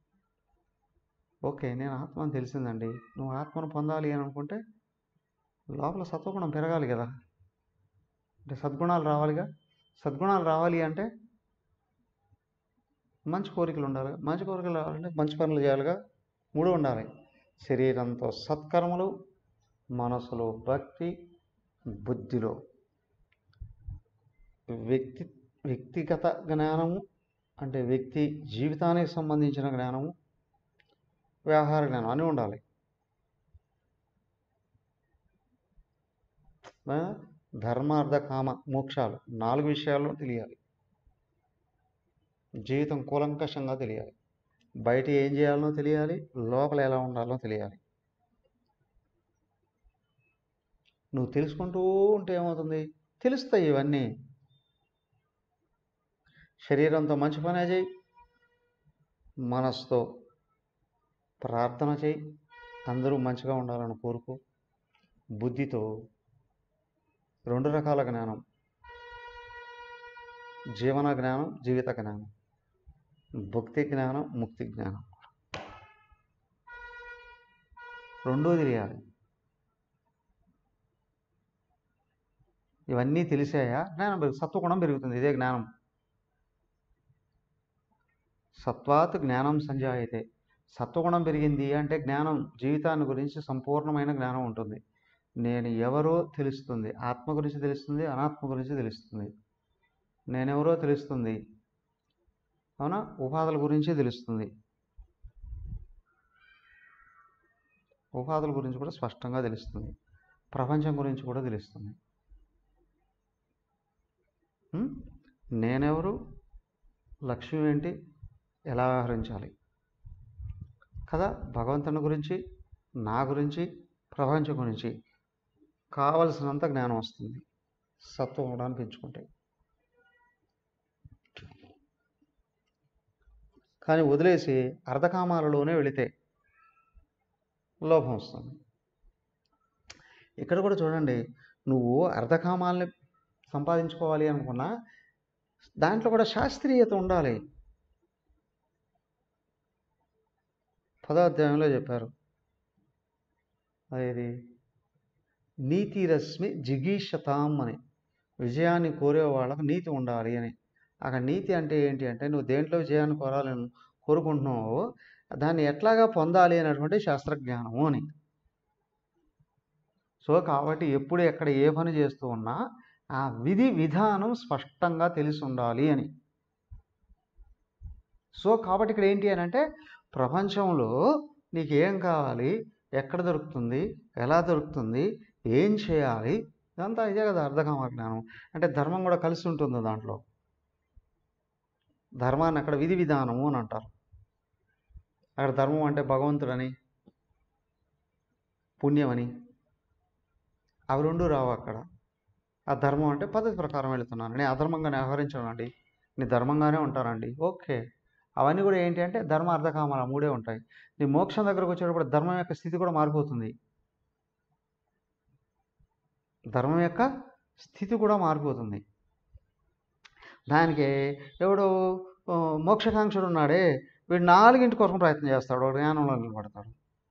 ఓకే, నేను ఆత్మని తెలిసిందండి, నువ్వు ఆత్మను పొందాలి అని అనుకుంటే లోపల సత్వగుణం పెరగాలి కదా, అంటే సద్గుణాలు రావాలిగా. సద్గుణాలు రావాలి అంటే మంచి కోరికలు ఉండాలి. మంచి కోరికలు రావాలంటే మంచి పనులు చేయాలిగా. మూడు ఉండాలి: శరీరంతో సత్కర్మలు, మనసులో భక్తి, బుద్ధిలో వ్యక్తి వ్యక్తిగత జ్ఞానము, అంటే వ్యక్తి జీవితానికి సంబంధించిన జ్ఞానము, వ్యవహార జ్ఞానం అన్నీ ఉండాలి. ధర్మార్థ కామ మోక్షాలు నాలుగు విషయాల్లో తెలియాలి. జీవితం కూలంకషంగా తెలియాలి. బయట ఏం చేయాలనో తెలియాలి, లోపల ఎలా ఉండాలో తెలియాలి. నువ్వు తెలుసుకుంటూ ఉంటే ఏమవుతుంది, తెలుస్తాయి ఇవన్నీ. శరీరంతో మంచి పనే చేయి, మనసుతో ప్రార్థన చేయి, అందరూ మంచిగా ఉండాలని కోరుకో. బుద్ధితో రెండు రకాల జ్ఞానం: జీవన జ్ఞానం, జీవిత జ్ఞానం, భక్తి జ్ఞానం, ముక్తి జ్ఞానం, రెండూ తెలియాలి. ఇవన్నీ తెలిసాయా జ్ఞానం పెరుగు సత్వగుణం పెరుగుతుంది. ఇదే జ్ఞానం. సత్వాత్ జ్ఞానం సంజాయతే. సత్వగుణం పెరిగింది అంటే జ్ఞానం, జీవితాన్ని గురించి సంపూర్ణమైన జ్ఞానం ఉంటుంది. నేను ఎవరో తెలుస్తుంది, ఆత్మ గురించి తెలుస్తుంది, అనాత్మ గురించి తెలుస్తుంది. నేనెవరో తెలుస్తుంది, అవునా, ఉపాధుల గురించి తెలుస్తుంది. ఉపాధుల గురించి కూడా స్పష్టంగా తెలుస్తుంది, ప్రపంచం గురించి కూడా తెలుస్తుంది. నేనెవరు, లక్ష్యం ఏంటి, ఎలా వ్యవహరించాలి కదా. భగవంతుని గురించి, నా గురించి, ప్రపంచం గురించి కావలసినంత జ్ఞానం వస్తుంది సత్వగుణాన్ని పెంచుకుంటే. కానీ వదిలేసి అర్ధకామాలలోనే వెళితే లోభం వస్తుంది. ఇక్కడ కూడా చూడండి, నువ్వు అర్ధకామాలని సంపాదించుకోవాలి అనుకున్నా దాంట్లో కూడా శాస్త్రీయత ఉండాలి. పదో అధ్యాయంలో చెప్పారు, అదేది నీతిరశ్మి జిగీషతాం అని. విజయాన్ని కోరే వాళ్ళకు నీతి ఉండాలి అని. అక్కడ నీతి అంటే ఏంటి అంటే, నువ్వు దేంట్లో విజయాన్ని కోరాలని కోరుకుంటున్నావో దాన్ని ఎట్లాగా పొందాలి అనేటువంటి శాస్త్రజ్ఞానము అని. సో కాబట్టి ఎప్పుడు ఎక్కడ ఏ పని చేస్తూ ఉన్నా ఆ విధి విధానం స్పష్టంగా తెలిసి ఉండాలి అని. సో కాబట్టి ఇక్కడ ఏంటి అని అంటే ప్రపంచంలో నీకు ఏం కావాలి, ఎక్కడ దొరుకుతుంది, ఎలా దొరుకుతుంది, ఏం చేయాలి, ఇదంతా ఇదే కదా అర్ధకామ జ్ఞానం. అంటే ధర్మం కూడా కలిసి ఉంటుంది దాంట్లో. ధర్మాన్ని అక్కడ విధి విధానము అని అంటారు. అక్కడ ధర్మం అంటే భగవంతుడని, పుణ్యమని, అవి రెండు రావు అక్కడ. ఆ ధర్మం అంటే పద్ధతి ప్రకారం వెళుతున్నాను, నేను అధర్మంగానే వ్యవహరించానండి, నీ ధర్మంగానే ఉంటానండి, ఓకే. అవన్నీ కూడా ఏంటి అంటే ధర్మ అర్ధకామాల మూడే ఉంటాయి. నీ మోక్షం దగ్గరకు వచ్చేటప్పుడు ధర్మం యొక్క స్థితి కూడా మారిపోతుంది. ధర్మం యొక్క స్థితి కూడా మారిపోతుంది. దానికి ఎవడు మోక్షకాంక్షుడు ఉన్నాడే వీడు నాలుగింటి కోసం ప్రయత్నం చేస్తాడు, వాడు జ్ఞానంలో నిలబడతాడు,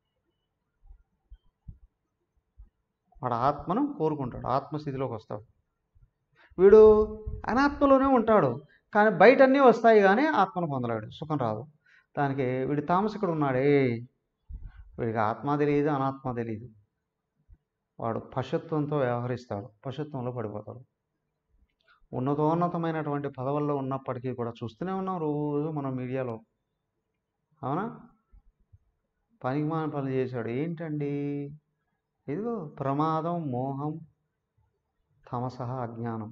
వాడు ఆత్మను కోరుకుంటాడు, ఆత్మస్థితిలోకి వస్తాడు. వీడు అనాత్మలోనే ఉంటాడు, కానీ బయట అన్నీ వస్తాయి కానీ ఆత్మను పొందలేడు, సుఖం రాదు. దానికి వీడు తామసికుడు ఉన్నాడే, వీడికి ఆత్మ తెలియదు, అనాత్మ తెలియదు, వాడు పశుత్వంతో వ్యవహరిస్తాడు, పశుత్వంలో పడిపోతాడు. ఉన్నతోన్నతమైనటువంటి పదవుల్లో ఉన్నప్పటికీ కూడా చూస్తూనే ఉన్నాం రోజు మనం మీడియాలో, అవునా? పనికిమాలిన పనులు చేశాడు, ఏంటండి ఇదిగో ప్రమాదం, మోహం, తమసహ అజ్ఞానం.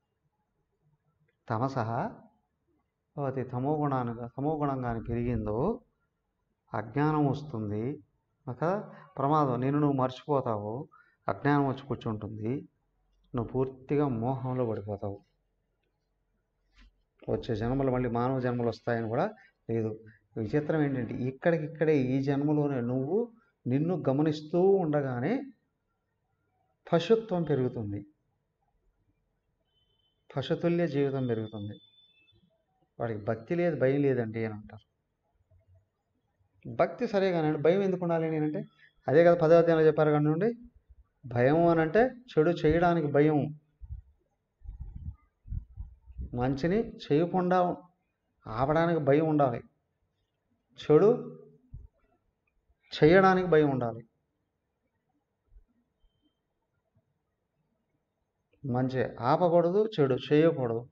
తమసహ అది తమో గుణానికి తమో గుణంగాని పెరిగిందో అజ్ఞానం వస్తుంది కదా. ప్రమాదం, నేను నువ్వు మర్చిపోతావు, అజ్ఞానం వచ్చి కూర్చుంటుంది, నువ్వు పూర్తిగా మోహంలో పడిపోతావు. వచ్చే జన్మలు మళ్ళీ మానవ జన్మలు వస్తాయని కూడా లేదు. విచిత్రం ఏంటంటే ఇక్కడికిక్కడే ఈ జన్మలోనే నువ్వు నిన్ను గమనిస్తూ ఉండగానే పశుత్వం పెరుగుతుంది, పశుతుల్య జీవితం పెరుగుతుంది. వాడికి భక్తి లేదు, భయం లేదండి అని అంటారు. భక్తి సరే కానండి, భయం ఎందుకు ఉండాలి నేనంటే అదే కదా పదవ అధ్యాయంలో చెప్పారు కానివ్వండి. భయం అని అంటే చెడు చేయడానికి భయం, మంచిని చేయకుండా ఆపడానికి భయం ఉండాలి, చెడు చేయడానికి భయం ఉండాలి. మంచి ఆపకూడదు, చెడు చేయకూడదు.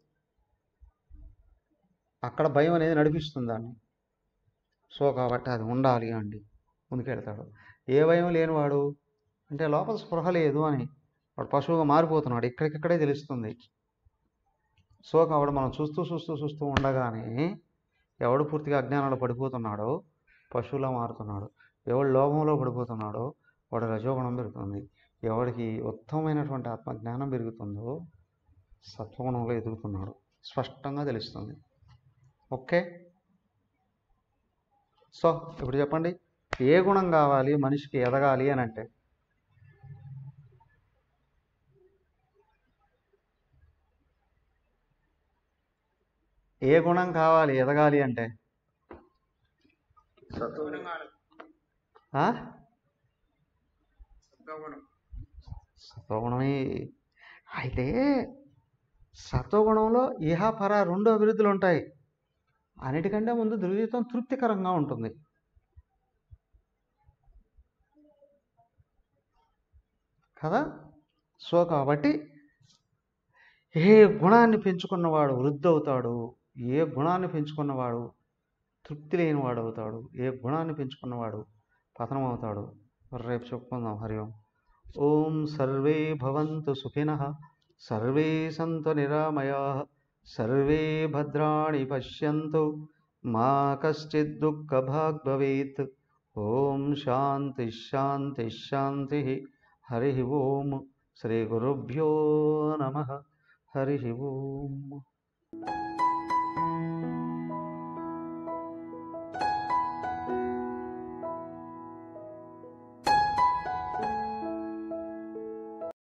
అక్కడ భయం అనేది నడిపిస్తుంది దాన్ని. సో కాబట్టి అది ఉండాలి అండి, ముందుకెళ్తాడు. ఏ భయం లేనివాడు అంటే లోపల స్పృహ లేదు అని వాడు పశువుగా మారిపోతున్నాడు, ఇక్కడికిక్కడే తెలుస్తుంది. సో కాబట్టి మనం చూస్తూ చూస్తూ చూస్తూ ఉండగానే ఎవడు పూర్తిగా అజ్ఞానంలో పడిపోతున్నాడో పశువులా మారుతున్నాడు, ఎవడు లోభంలో పడిపోతున్నాడో వాడు రజోగుణం పెరుగుతుంది, ఎవడికి ఉత్తమమైనటువంటి ఆత్మజ్ఞానం పెరుగుతుందో సత్వగుణంలో ఎదుగుతున్నాడు, స్పష్టంగా తెలుస్తుంది. ఓకే. సో ఇప్పుడు చెప్పండి, ఏ గుణం కావాలి మనిషికి ఎదగాలి అని అంటే? ఏ గుణం కావాలి ఎదగాలి అంటే? సత్వగుణమే. అయితే సత్వగుణంలో ఇహ పర రెండు అభివృద్ధులు ఉంటాయి. అన్నిటికంటే ముందు దుర్జీవితం తృప్తికరంగా ఉంటుంది కదా. సో కాబట్టి ఏ గుణాన్ని పెంచుకున్నవాడు వృద్ధి అవుతాడు, ఏ గుణాన్ని పెంచుకున్నవాడు తృప్తి లేనివాడు అవుతాడు, ఏ గుణాన్ని పెంచుకున్నవాడు పతనం అవుతాడు. రేపు చెప్పుకుందాం. హరి ఓం. ఓం సర్వే భవంతు సుఖినః, సర్వే సంతు నిరామయాః, సర్వే భద్రాణి పశ్యంతు, మా కశ్చిద్ దుఃఖభాగ్ భవేత్. ఓం శాంతి శాంతి శాంతి. హరి ఓం. శ్రీ గురుభ్యో నమః. హరి ఓం.